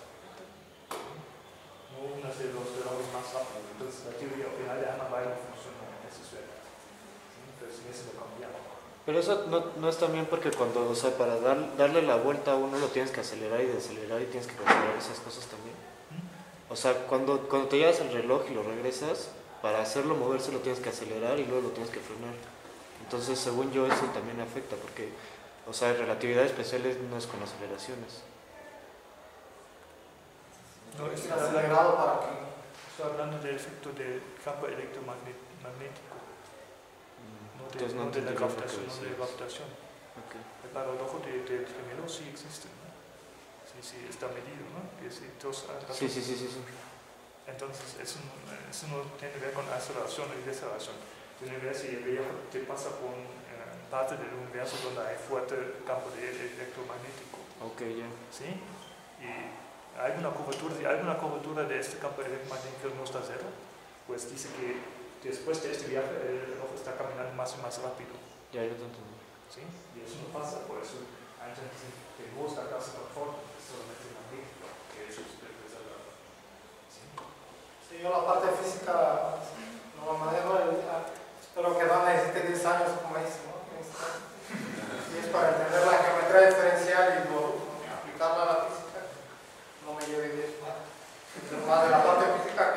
No uno de los relojes más rápidos. Entonces la teoría original de Hamann-Weil no funciona, eso es verdad. Entonces en eso lo cambiamos. Pero eso no, no es también porque cuando, o sea, para dar, darle la vuelta a uno lo tienes que acelerar y desacelerar y tienes que controlar esas cosas también. O sea, cuando, cuando te llevas el reloj y lo regresas, para hacerlo moverse lo tienes que acelerar y luego lo tienes que frenar. Entonces, según yo, eso también afecta porque, o sea, relatividad especial no es con aceleraciones. No, Es estoy acelerado para que. Estoy hablando del efecto del campo electromagnético. No de, Entonces, no no de la entendí lo que gravitación, no de decías. gravitación. Okay. El paradojo de, de gemelo sí existe, ¿no? Sí, sí, está medido, ¿no? Que si dos Sí, sí, sí, sí, sí. Entonces, eso no, eso no tiene que ver con aceleración y deceleración. Tiene que ver si el viaje te pasa por eh, parte del universo donde hay fuerte campo de electromagnético. Ok, ya. ¿Sí? Y hay una cobertura, si alguna cobertura de este campo electromagnético no está cero, pues dice que después de este viaje el reloj está caminando más y más rápido. Ya, yo te entendí. ¿Sí? Y eso no pasa, por eso Einstein dice que no está casi conforme, es solamente magnético, que eso es verdad. ¿Sí? Sí, yo la parte física no la manejo, espero que no necesite diez años como dice, ¿no? Si es para entender la geometría diferencial y lo, aplicarla a la física, no me lleve diez años. Pero más de la parte física